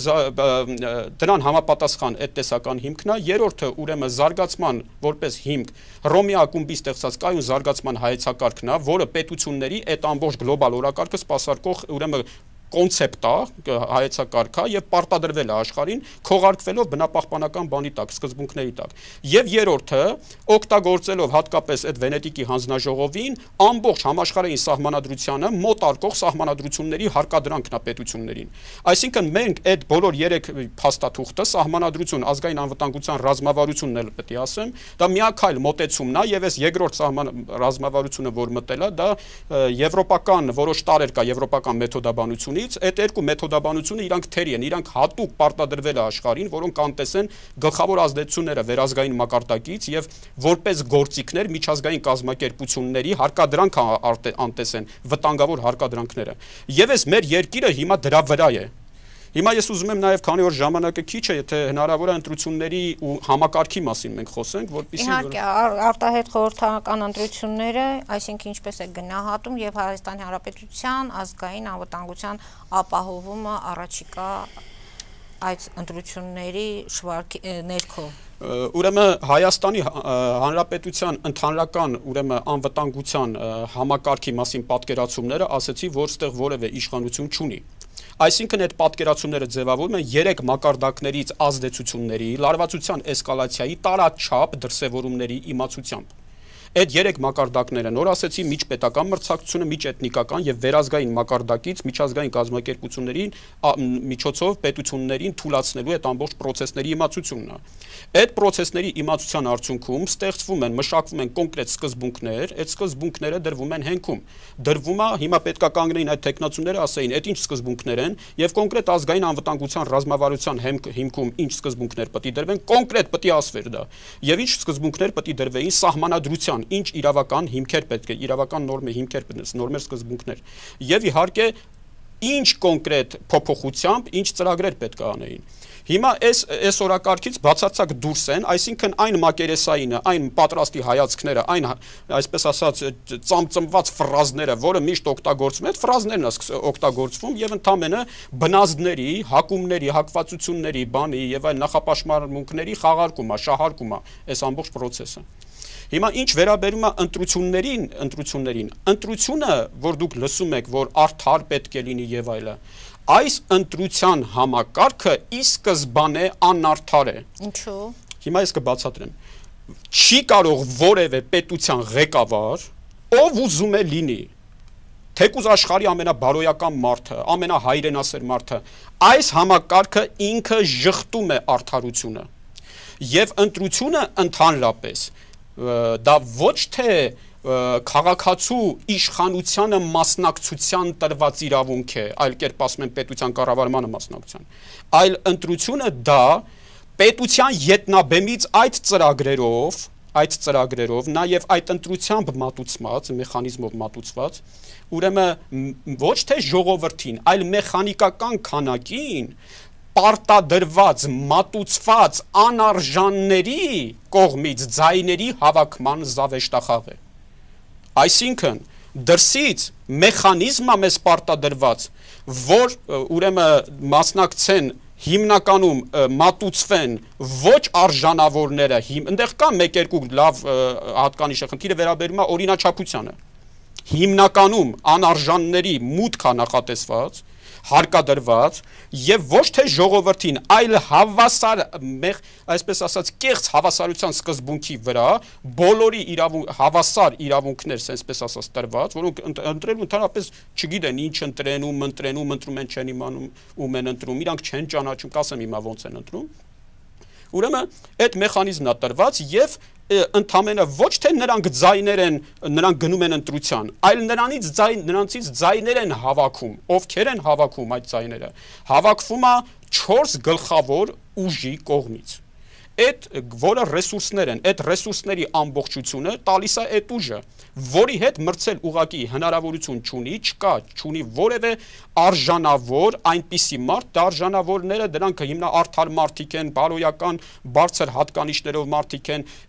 դրան համապատասխան այդ տեսական հիմքն է, երրորդը ուրեմն զարգացման որպես հիմք Հռոմի ակումբի ստեղծած կայուն զարգացման հայեցակարգն է, որը պետությունների այդ ամբողջ գլոբալ օրակարգը սպասարկող ուրեմն կոնցեպտ է, հայեցակարգ է եւ պարտադրվել է աշխարհին քողարկվելով բնապահպանական բանի տակ, սկզբունքների տակ։ Եվ երրորդը, օգտագործելով հատկապես այդ Վենետիկի հանձնաժողովին, ամբողջ համաշխարհային սահմանադրությանը մոտ արկող սահմանադրությունների հարկադրանքն է պետություններին։ Այսինքն մենք այդ բոլոր երեք փաստաթուղթը սահմանադրություն, ազգային անվտանգության ռազմավարությունն էլ պետք է ասեմ, դա միակայլ մոտեցումն է եւ այս երկրորդ սահման ռազմավարությունը, որ մտել է, դա եվրոպական որոշ տարեր կա եվրոպական մեթոդաբանություն այդ երկու մեթոդաբանությունը իրանք թերի են, իրանք հատուկ պարտադրվել է աշխարհին, որոնք կանտեսեն գլխավոր ազդեցությունները վերազգային մակարդակից եւ որպես գործիքներ միջազգային կազմակերպությունների հարկադրանք անտեսեն, վտանգավոր հարկադրանքները։ Եվ այս մեր երկիրը հիմա դրա վրա է։ Հիմա ես ուզում եմ նաև քանի որ ժամանակը քիչ է, եթե հնարավոր է ընտրությունների ու համակարգի մասին մենք խոսենք, որպեսզի Իհարկե, արտահերթ խորհրդական ընտրությունները, այսինքն ինչպես է գնահատում եւ Հայաստանի Հանրապետության ազգային անվտանգության ապահովումը առաջիկա այդ ընտրությունների շվարքի ներքո։ Ուրեմն Հայաստանի Հանրապետության ընդհանրական ուրեմն անվտանգության համակարգի մասին պատկերացումները ասացի, որ ստեղ որևէ իշխանություն չունի։ Այսինքն այդ պատկերացումները ձևավորվում են երեք մակարդակներից ազդեցությունների, լարվածության էսկալացիայի տարածչափ դրսևորումների իմացությամբ։ Այդ երեք մակարդակները նոր ասեցի միջպետական մրցակցությունը, միջէթնիկական եւ վերազգային մակարդակից միջազգային կազմակերպություններին միջոցով պետություններին թույլատնելու այդ ամբողջ process-ների իմացությունն է։ Այդ process-ների իմացության արդյունքում ստեղծվում են, մշակվում են կոնկրետ սկզբունքներ, այդ սկզբունքները դրվում են հենքում։ Դրվում է, հիմա պետք է կանգնեին այդ տեխնացուները ասեին, այդ ինչ սկզբունքներ են եւ կոնկրետ ազգային անվտանգության ռազմավարության հիմքում ինչ սկզբունքներ պետք է դրվեն, կոնկրետ պետք է ասվեր դա։ Եվ ինչ սկզբունքներ պետք է դրվեին սահմանադրության ինչ իրավական հիմքեր պետք է, իրավական նորմեր, հիմքեր պետք է, նորմեր, սկզբունքներ։ Եվ իհարկե ինչ կոնկրետ փոփոխությամբ, ինչ ծրագրեր պետք է անեին։ Հիմա այս այս օրակարգից բացարձակ դուրս են, այսինքն այն մակերեսայինը, այն պատրաստի հայացքները, այն այսպես ասած ծամծմված ֆրազները, որը միշտ օգտագործվում է, այդ ֆրազներն է օգտագործվում եւ ընդամենը բնազդների, հակումների, հակվածությունների, բանի եւ այլ նախապաշտպանությունների խաղարկում է, շահարկում է այս ամբողջ process-ը։ Հիմա ինչ վերաբերում է ընտրություններին, ընտրություններին, ընտրությունը, որ դուք լսում եք, որ արդար պետք է լինի եւ այլը, այս ընտրության համակարգը ի սկզբանե անարդար է։ Ինչու՞։ Հիմա ես կբացատրեմ։ Չի կարող որևէ պետության ղեկավար, ով ուզում է լինի, թեկուզ աշխարհի ամենաբարոյական մարդը, ամենահայրենասեր մարդը, այս համակարգը ինքը ժխտում է արդարությունը։ Եվ ընտրությունը ընդհանրապես դա ոչ թե քաղաքացու իշխանությանը մասնակցության տրված իրավունք է, այլ կերպ ասում են պետության կառավարմանը մասնակցության, այլ ընտրությունը դա պետության ետնաբեմից այդ ծրագրերով, այդ ծրագրերով, նաև այդ ընտրությամբ մատուցված, մեխանիզմով մատուցված, ուրեմն ոչ թե ժողովրդին, այլ մեխանիկական քանակին պարտադրված, մատուցված անարժանների կողմից ձայների հավաքման զավեշտախաղ է։ Այսինքն դրսից մեխանիզմը մեզ պարտադրված, որ ուրեմն մասնակցեն հիմնականում մատուցվեն ոչ արժանավորները, այնտեղ կա մեկ-երկու լավ հատկանիշը, խնդիրը վերաբերում է օրինաչափությանը։ Հիմնականում անարժանների մուտք է նախատեսված, հարկադրված եւ ոչ թե ժողովրդին, այլ հավասար, այսպես ասած, կեղծ հավասարության սկզբունքի վրա բոլորի իրավունք, հավասար իրավունքներ, այսպես ասած, տրված, որոնք ընտրելու ընդհանրապես չգիտեն ինչ ընտրեն, ում ընտրեն, ում ընտրում են, չեն իմանում, ում են ընտրում, իրանք չեն ճանաչում, կասեմ հիմա ոնց են ընտրում։ Ուրեմն այդ մեխանիզմն է տրված եւ ընդամենը ոչ թե նրանք ձայներ են, նրանք գնում են ընտրության, այլ նրանից ձայն, նրանցից ձայներ են հավաքում, ովքեր են հավաքում այդ ձայները, հավաքվում է չորս գլխավոր ուժի կողմից, այդ որը ռեսուրսներ են, այդ ռեսուրսների ամբողջությունը տալիս է այդ ուժը, որի հետ մրցել ուղղակի հնարավորություն չունի, չկա, չունի որևէ արժանավոր այնպիսի մարդ, դա արժանավորները դրանք հիմնա արդար մարդիկ են, բարոյական բարձր հատկանիշներով մարդիկ են,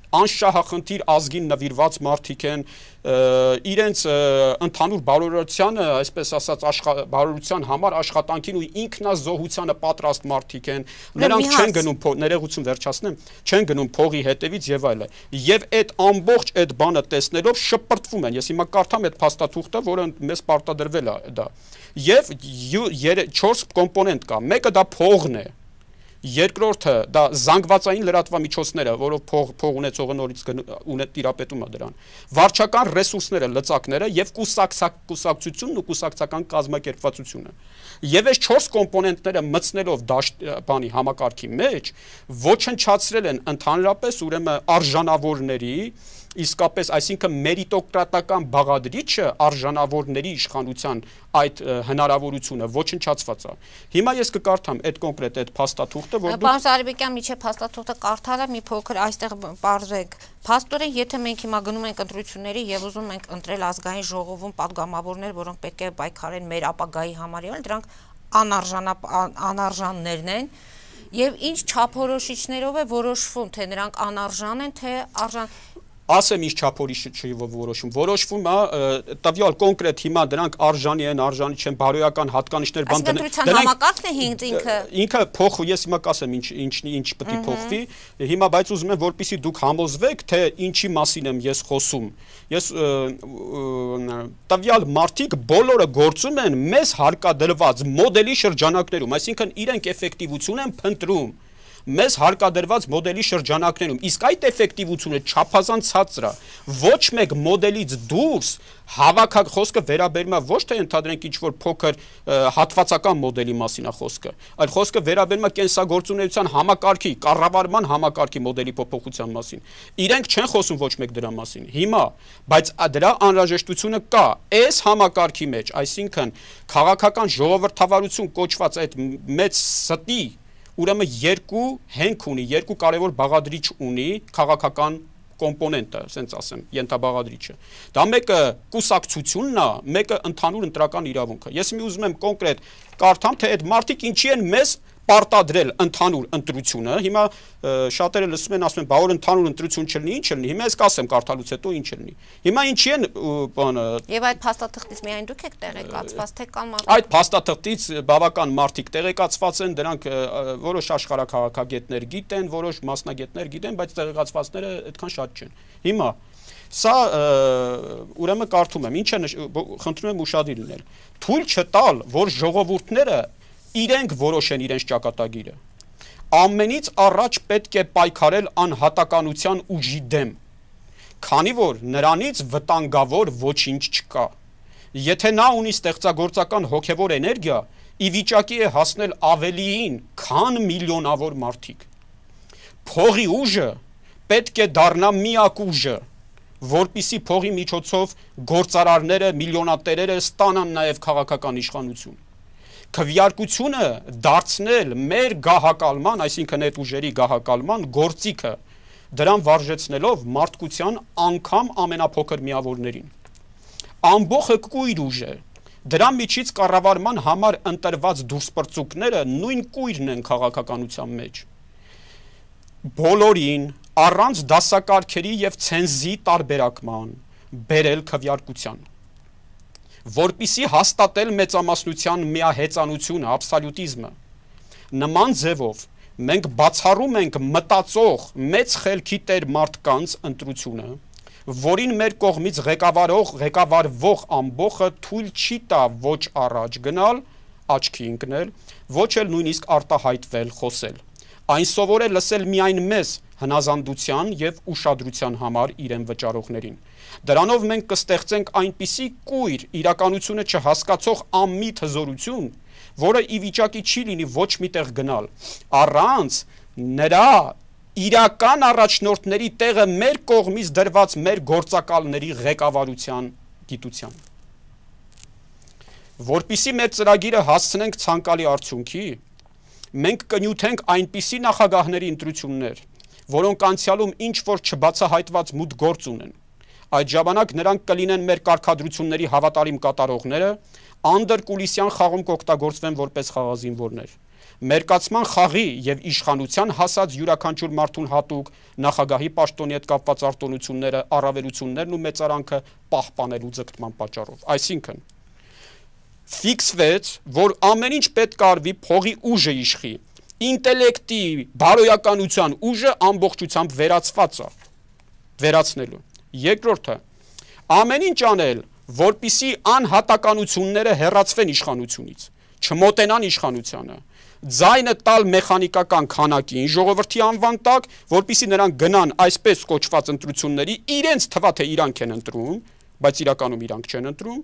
անշահախնդիր ազգին նվիրված մարդիկ են, իրենց ընդհանուր բարօրությանը, այսպես ասած, բարօրության համար աշխատանքին ու ինքնազոհությանը պատրաստ մարդիկ են, նրանք չեն գնում, ներողություն վերջացնեմ, չեն գնում փողի հետևից եւ այլն։ Եվ այդ ամբողջ այդ բանը տեսնելով շպրտվում են։ Ես հիմա կարդամ այդ փաստաթուղթը, որը մեզ պարտադրվել է դա։ Եւ չորս կոմպոնենտ կա։ Մեկը դա փողն է։ Երկրորդը դա զանգվածային լրատվամիջոցները, որով փող փող ունեցողը նորից ունե տիրապետում է դրան։ Վարչական ռեսուրսները, լծակները եւ կուսակցությունն ու կուսակցական կազմակերպվածությունը։ Եվ այս չորս կոմպոնենտները մտցնելով բանի համակարգի մեջ ոչնչացրել են ընդհանրապես ուրեմն արժանավորների, իսկապես, այսինքն մերիտոկրատական բաղադրիչը արժանավորների իշխանության այդ հնարավորությունը ոչնչացված է։ Հիմա ես կկարդամ այդ կոնկրետ այդ փաստաթուղթը, որ Պարոն Սարիբեկյան, միջև փաստաթուղթը կարդալը մի փոքր այստեղ բարձեք։ Փաստորեն, եթե մենք հիմա գնում ենք ընտրությունների եւ ուզում ենք ընտրել ազգային ժողովում падգամավորներ, որոնք պետք է պայքարեն մեր ապագայի համար, դրանք անարժաններն են։ Եվ ինչ չափորոշիչներով է որոշվում, թե նրանք անարժան են, թե արժան ասեմ ինչ չափորոշիչով որոշում որոշվում է տվյալ կոնկրետ հիմա դրանք արժանի են, արժանի չեն, բարոյական հատկանիշներ բան դրանք համակարգն է հինգ ինքը ինքը փոխ ես հիմա կասեմ ինչ ինչ ինչ պետք է փոխվի հիմա բայց ուզում եմ որպեսզի դուք համոզվեք թե ինչի մասին եմ ես խոսում ես տվյալ մարդիկ բոլորը գործում են մեզ հարկադրված մոդելի շրջանակներում այսինքն իրենք էֆեկտիվություն են փնտրում մեզ հարկադրված մոդելի շրջանակներում իսկ այդ էֆեկտիվությունը չափազանց ցածր է ոչ մեկ մոդելից դուրս հավաքակ խոսքը վերաբերում է ոչ թե ընդհանրենք ինչ որ փոքր հատվածական մոդելի մասին է խոսքը այլ խոսքը վերաբերում է կենսագործունեության համակարգի կառավարման համակարգի մոդելի փոփոխության մասին իրենք չեն խոսում ոչ մեկ դրա մասին հիմա բայց դրա անհրաժեշտությունը կա այս համակարգի մեջ այսինքն քաղաքական ժողովրդավարություն կոչված այդ մեծ ստի ուրեմն երկու հենք ունի, երկու կարևոր բաղադրիչ ունի քաղաքական կոմպոնենտը, ասենց ասեմ, ենթաբաղադրիչը։ Դա մեկը կուսակցությունն է, մեկը ընդհանուր ընտրական իրավունքը։ Ես մի ուզում եմ կոնկրետ կարդամ, թե այդ մարդիկ ինչի են մեզ պարտադրել ընդհանուր ընտրությունը։ Հիմա շատերը լսում են, ասում են, բա որ ընդհանուր ընտրություն չլինի, ինչ լինի։ Հիմա ես կասեմ կարդալուց հետո ինչ լինի։ Հիմա ինչի են բանը Եվ այդ փաստաթղթից միայն դուք եք տեղեկացված, թե կան մարդիկ։ Այդ փաստաթղթից բավական մարդիկ տեղեկացված են, դրանք որոշ աշխարհաքաղաքագետներ գիտեն, որոշ մասնագետներ գիտեն, բայց տեղեկացվածները այդքան շատ չեն։ Հիմա սա ուրեմն կարդում եմ, ինչ է խնդրում եմ ուշադիր լինել։ Թույլ չտալ, որ ժողովուրդները իրենք որոշեն իրենց ճակատագիրը։ Ամենից առաջ պետք է պայքարել անհատականության ուժի դեմ, քանի որ նրանից վտանգավոր ոչինչ չկա։ Եթե նա ունի ստեղծագործական հոգևոր էներգիա, ի վիճակի է հասնել ավելիին, քան միլիոնավոր մարդիկ։ Փողի ուժը պետք է դառնա միակ ուժը, որպիսի փողի միջոցով գործարարները, միլիոնատերերը ստանան նաև քաղաքական իշխանություն։ Քվեարկությունը դարձնել մեր գահակալման, այսինքն այդ ուժերի գահակալման գործիքը, դրան վարժեցնելով մարդկության անգամ ամենափոքր միավորներին։ Ամբողը կույր ուժ է, դրա միջից կառավարման համար ընտրված դուրսպրծուկները նույն կույրն են քաղաքականության մեջ։ Բոլորին առանց դասակարգերի եւ ցենզի տարբերակման բերել քվեարկության։ Որպիսի հաստատել մեծամասնության միահեծանությունը, աբսոլյուտիզմը։ Նման ձևով մենք բացառում ենք մտածող մեծ խելքի տեր մարդկանց ընտրությունը, որին մեր կողմից ղեկավարող, ղեկավարվող ամբողը թույլ չի տա ոչ առաջ գնալ, աչքի ընկնել, ոչ էլ նույնիսկ արտահայտվել, խոսել։ Այն սովոր է լսել միայն մեզ հնազանդության եւ ուշադրության համար իրեն վճարողներին։ Դրանով մենք կստեղծենք այնպիսի կույր իրականությունը չհասկացող անմիտ հզորություն, որը ի վիճակի չի լինի ոչ միտեղ գնալ, առանց նրա իրական առաջնորդների տեղը մեր կողմից դրված մեր գործակալների ղեկավարության գիտության։ Որպիսի մեր ծրագիրը հասցնենք ցանկալի արդյունքի, մենք կնյութենք այնպիսի նախագահների ընտրություններ, որոնք անցյալում ինչ որ չբացահայտված մութ գործ ունեն։ Այդ ժամանակ նրանք կլինեն մեր կարգադրությունների հավատարիմ կատարողները, անդրկուլիսյան խաղում կօգտագործվեն որպես խաղազինվորներ։ մերկացման խաղի եւ իշխանության հասած յուրաքանչյուր մարդուն հատուկ նախագահի պաշտոնի հետ կապված արտոնությունները, առավելություններն ու մեծարանքը պահպանելու ձգտման պատճառով։ Այսինքն ֆիքսվեց, որ ամեն ինչ պետք է արվի փողի ուժը իշխի, ինտելեկտի, բարոյականության ուժը ամբողջությամբ վերացված է, վերացնելու։ Երկրորդը, ամեն ինչ անել, որպիսի անհատականությունները հեռացվեն իշխանությունից, չմոտենան իշխանությանը, ձայնը տալ մեխանիկական քանակին ժողովրդի անվան տակ, որպիսի նրանք գնան այսպես կոչված ընտրությունների, իրենց թվա թե իրանք են ընտրում, բայց իրականում իրանք չեն ընտրում,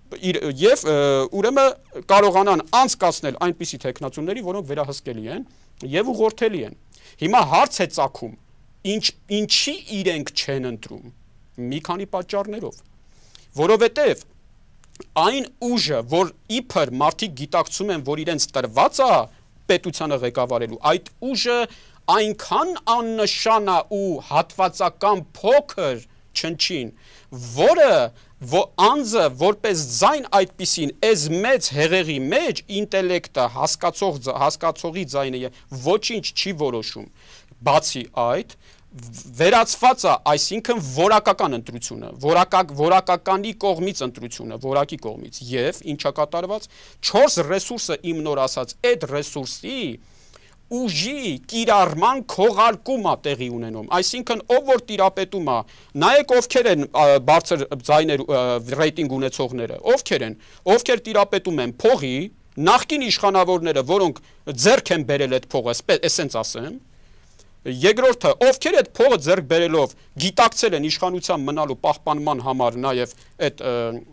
եւ ուրեմն կարողանան անցկացնել այնպիսի տեխնացուների, որոնք վերահսկելի են եւ ուղղորդելի են։ Հիմա հարց է ծագում, ինչ ինչի իրենք չեն ընտրում, մի քանի պատճառներով, որովհետեւ այն ուժը, որ իբր մարդիկ գիտակցում են, որ իրենց տրված է պետությանը ղեկավարելու, այդ ուժը այնքան աննշան է ու հատվածական փոքր չնչին, որը Ո անձը որպես ձայն այդպիսին այս մեծ հեղեղի մեջ ինտելեկտը հասկացող հասկացողի ձայնը ոչինչ չի որոշում, բացի այդ վերացված է, այսինքն որակական ընտրությունը, որակակ որակականի կողմից ընտրությունը, որակի կողմից եւ ինչա կատարված չորս ռեսուրսը իմ նոր ասած այդ ռեսուրսի ուժի կիրառման քողարկում է տեղի ունենում, այսինքն ով որ տիրապետում է, նայեք ովքեր են բարձր ձայներ ռեյտինգ ունեցողները, ովքեր են, ովքեր տիրապետում են փողի, նախկին իշխանավորները, որոնք ձեռք են բերել այդ փողը, էսենց ասեմ, երկրորդը, ովքեր այդ փողը ձեռք բերելով գիտակցել են իշխանության մնալու պահպանման համար նաև այդ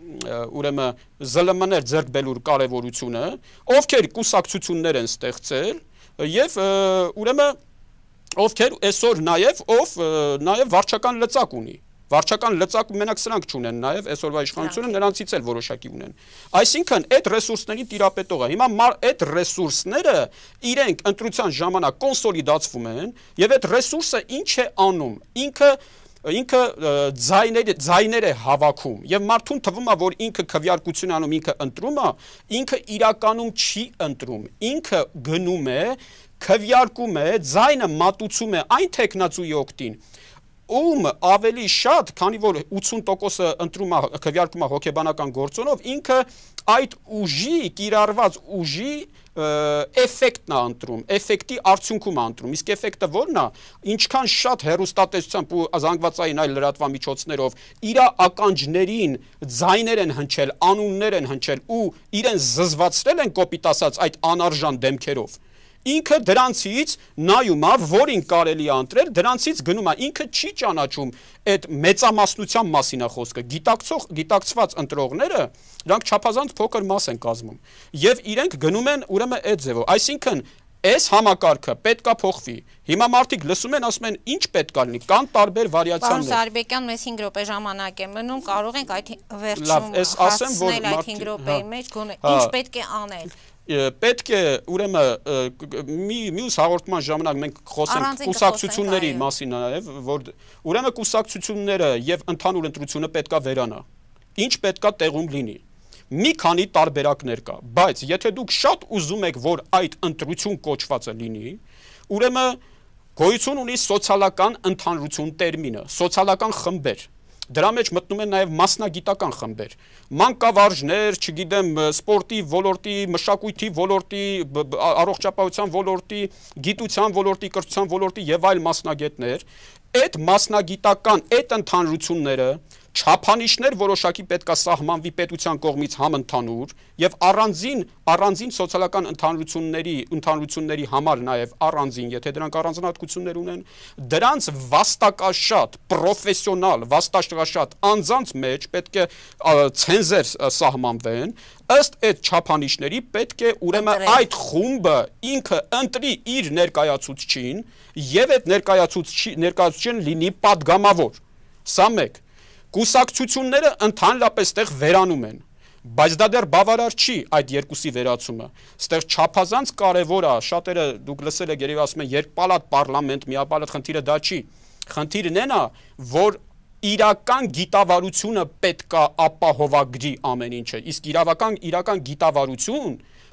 ուրեմն զլմ ներ ձեռք բերելու կարևորությունը, ովքեր կուսակցություններ են ստեղծել Եվ ուրեմն ովքեր այսօր նաև ով նաև վարչական լծակ ունի, վարչական լծակ մենակ սրանք չունեն, նաև այսօրվա իշխանությունը նրանցից էլ որոշակի ունեն։ Այսինքն այդ ռեսուրսների տիրապետողը, հիմա այդ ռեսուրսները իրենք ընտրության ժամանակ կոնսոլիդացվում են եւ այդ ռեսուրսը ինչ է անում, ինքը ինքը ձայներ ձայներ է հավաքում եւ մարդուն թվում է որ ինքը քվեարկություն անում ինքը ընտրում է ինքը իրականում չի ընտրում ինքը գնում է քվեարկում է ձայնը մատուցում է այն տեխնացուի օգտին ում ավելի շատ քանի որ ութսուն տոկոսը ընտրում է քվեարկում է հոգեբանական գործոնով ինքը այդ ուժի կիրառված ուժի էֆեկտն է ընտրում, էֆեկտի արդյունքում է ընտրում, իսկ էֆեկտը որն է, ինչքան շատ հեռուստատեսությամբ ու զանգվածային այլ լրատվամիջոցներով իր ականջներին ձայներ են հնչել, անուններ են հնչել ու իրեն զզվացրել են կոպիտ ասած այդ անարժան դեմքերով, ինքը դրանցից նայում է, որին կարելի է ընտրել, դրանցից գնում է, ինքը չի ճանաչում այդ մեծամասնության մասին է խոսքը, գիտակցող, գիտակցված ընտրողները, դրանք չափազանց փոքր մաս են կազմում, եւ իրենք գնում են ուրեմն այդ ձևով, այսինքն այս համակարգը պետք է փոխվի։ Հիմա մարդիկ լսում են, ասում են, ինչ պետք է լինի, կան տարբեր վարիացիաներ։ Պարոն Զարբեկյան, մեզ հինգ րոպե ժամանակ է մնում, կարող ենք այդ վերջում հասնել այդ հինգ րոպեի մեջ, գոնե ինչ պետք է անել։ Պետք է ուրեմն մի մյուս հաղորդման ժամանակ մենք խոսենք կուսակցությունների մասին նաև, որ ուրեմն կուսակցությունները եւ ընդհանուր ընտրությունը պետքա վերանա։ Ինչ պետքա տեղում լինի։ Մի քանի տարբերակներ կա, բայց եթե դուք շատ ուզում եք, որ այդ ընտրություն կոչվածը լինի, ուրեմն գոյություն ունի սոցիալական ընդհանրություն տերմինը, սոցիալական խմբեր։ Դրա մեջ մտնում են նաև մասնագիտական խմբեր, մանկավարժներ, չգիտեմ, սպորտի ոլորտի, մշակույթի ոլորտի, առողջապահության ոլորտի, գիտության ոլորտի, կրթության ոլորտի եւ այլ մասնագետներ, այդ մասնագիտական այդ ընդհանրությունները չափանիշներ որոշակի պետք է սահմանվի պետության կողմից համընդհանուր եւ առանձին առանձին սոցիալական ընդհանրությունների ընդհանրությունների համար նաեւ առանձին, եթե դրանք առանձնահատկություններ ունեն, դրանց վաստակաշատ, պրոֆեսիոնալ, վաստակաշատ անձանց մեջ պետք է ցենզեր սահմանվեն, ըստ այդ չափանիշների պետք է ուրեմն այդ խումբը ինքը ընտրի իր ներկայացուցչին եւ այդ ներկայացուցչի ներկայացուցչին լինի падգամավոր։ Սա մեկ Կուսակցությունները ընդհանրապես տեղ վերանում են, բայց դա դեռ բավարար չի այդ երկուսի վերացումը։ Ստեղ չափազանց կարևոր է, շատերը դուք լսել եք երևի ասում են երկպալատ պարլամենտ, միապալատ խնդիրը դա չի։ Խնդիրն այն է, որ իրական գիտավարությունը պետք է ապահովագրի ամեն ինչը, իսկ իրավական իրական գիտավարություն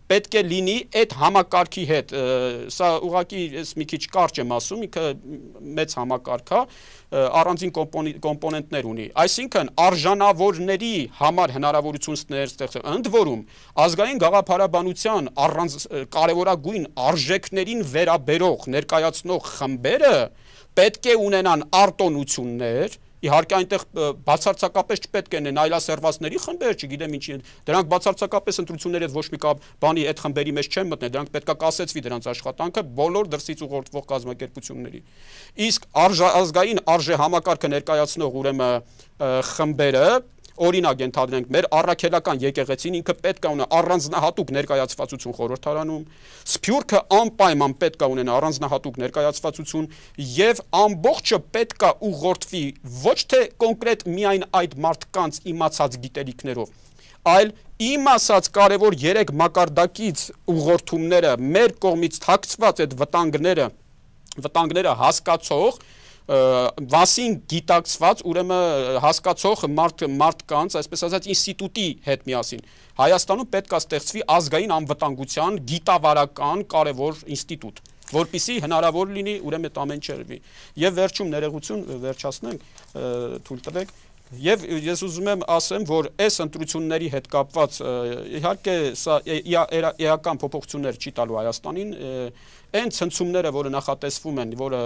պետք է լինի այդ համակարգի հետ, սա ուղղակի ես մի քիչ կարճ եմ ասում, ինքը մեծ համակարգ է, առանձին կոմպոնենտներ ունի, այսինքն արժանավորների համար հնարավորություններ ստեղծել, ընդ որում ազգային գաղափարաբանության առանց կարևորագույն արժեքներին վերաբերող ներկայացնող խմբերը պետք է ունենան արտոնություններ, իհարկե այնտեղ բացարձակապես չպետք է լինեն այլասերվածների խմբեր, չգիտեմ ինչի, դրանք բացարձակապես ընտրությունների հետ ոչ մի բանի այդ խմբերի մեջ չեն մտնել, դրանք պետքա կասեցվի դրանց աշխատանքը բոլոր դրսից ուղղորդվող կազմակերպությունների։ Իսկ ազգային արժե համակարգը ներկայացնող ուրեմն խմբերը, օրինակ ենթադրենք մեր առաքելական եկեղեցին ինքը պետք է ունենա առանձնահատուկ ներկայացվածություն խորհրդարանում, Սփյուռքը անպայման պետք է ունենա առանձնահատուկ ներկայացվածություն եւ ամբողջը պետք է ուղղորդվի ոչ թե կոնկրետ միայն այդ մարդկանց իմացած գիտելիքներով, այլ իմ ասած կարևոր երեք մակարդակից ուղղորդումները մեր կողմից թաքցված այդ վտանգները, վտանգները հասկացող վասին գիտակցված ուրեմն հասկացող մարդ մարդկանց, այսպես ասած ինստիտուտի հետ միասին Հայաստանում պետք է ստեղծվի ազգային անվտանգության գիտավարական կարևոր ինստիտուտ, որպեսզի հնարավոր լինի ուրեմն այդ ամեն չերվի։ Եվ վերջում ներողություն վերջացնենք, թույլ տվեք, եւ ես ուզում եմ ասեմ, որ այս ընտրությունների հետ կապված իհարկե սա էական փոփոխություններ չի տալու Հայաստանին, այն ցնցումները, որը նախատեսվում են, որը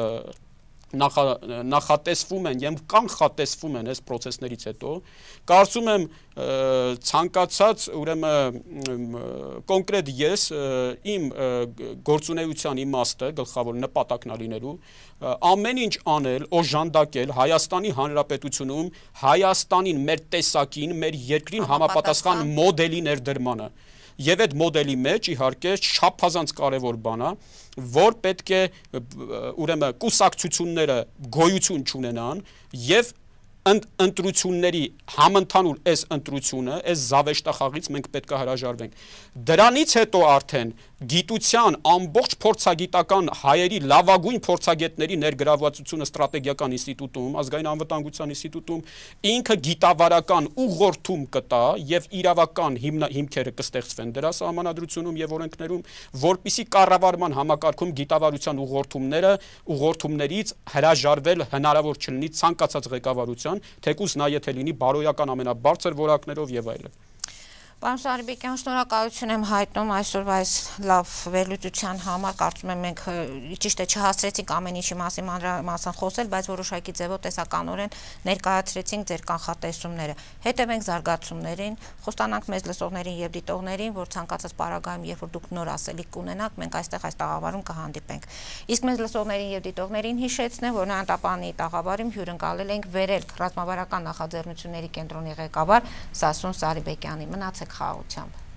նախատեսվում են եւ կանխատեսվում են այս process-ներից հետո, կարծում եմ ցանկացած ուրեմն կոնկրետ ես իմ գործունեության իմաստը գլխավոր նպատակն է լինելու ամեն ինչ անել, օժանդակել Հայաստանի Հանրապետությունում Հայաստանին, մեր տեսակին, մեր երկրին համապատասխան մոդելի ներդրմանը։ Եվ այդ մոդելի մեջ իհարկե չափազանց կարևոր բան է, որ պետք է ուրեմն կուսակցությունները գոյություն չունենան եւ ընտրությունների համընդհանուր այս ընտրությունը, այս զավեշտախաղից մենք պետք է հրաժարվենք։ Դրանից հետո արդեն գիտության ամբողջ փորձագիտական հայերի լավագույն փորձագետների ներգրավվածությունը ստրատեգիական ինստիտուտում, ազգային անվտանգության ինստիտուտում ինքը գիտավարական ուղղորդում կտա եւ իրավական հիմքերը կստեղծվեն դրա սահմանադրությունում եւ օրենքներում, որպիսի կառավարման համակարգում գիտավարության ուղղորդումները ուղղորդումներից հրաժարվել հնարավոր չլինի ցանկացած ղեկավարության, թեկուզ նա եթե լինի բարոյական ամենաբարձր որակներով եւ այլն։ Պարոն Սարիբեկյան, շնորհակալություն եմ հայտնում այսօրվա այս լավ վերլուծության համար, կարծում եմ մենք ճիշտ է չհասցրեցինք ամեն ինչի մասին մանրամասն խոսել, բայց որոշակի ձևով տեսականորեն ներկայացրեցինք ձեր կանխատեսումները։ Հետևենք զարգացումներին, խոստանանք մեզ լսողներին եւ դիտողներին, որ ցանկացած պարագայում, երբ որ դուք նոր ասելիք կունենաք, մենք այստեղ այս տաղավարում կհանդիպենք։ Իսկ մեզ լսողներին եւ դիտողներին հիշեցնեմ, որ Նահատապանի տաղավարում հյուրընկալել ենք Վերելք ռազմավարական նախաձեռնությունների կենտրոնի ղեկավար Սասուն Սարիբեկյանին։ Մնացեք խաղաղությամբ։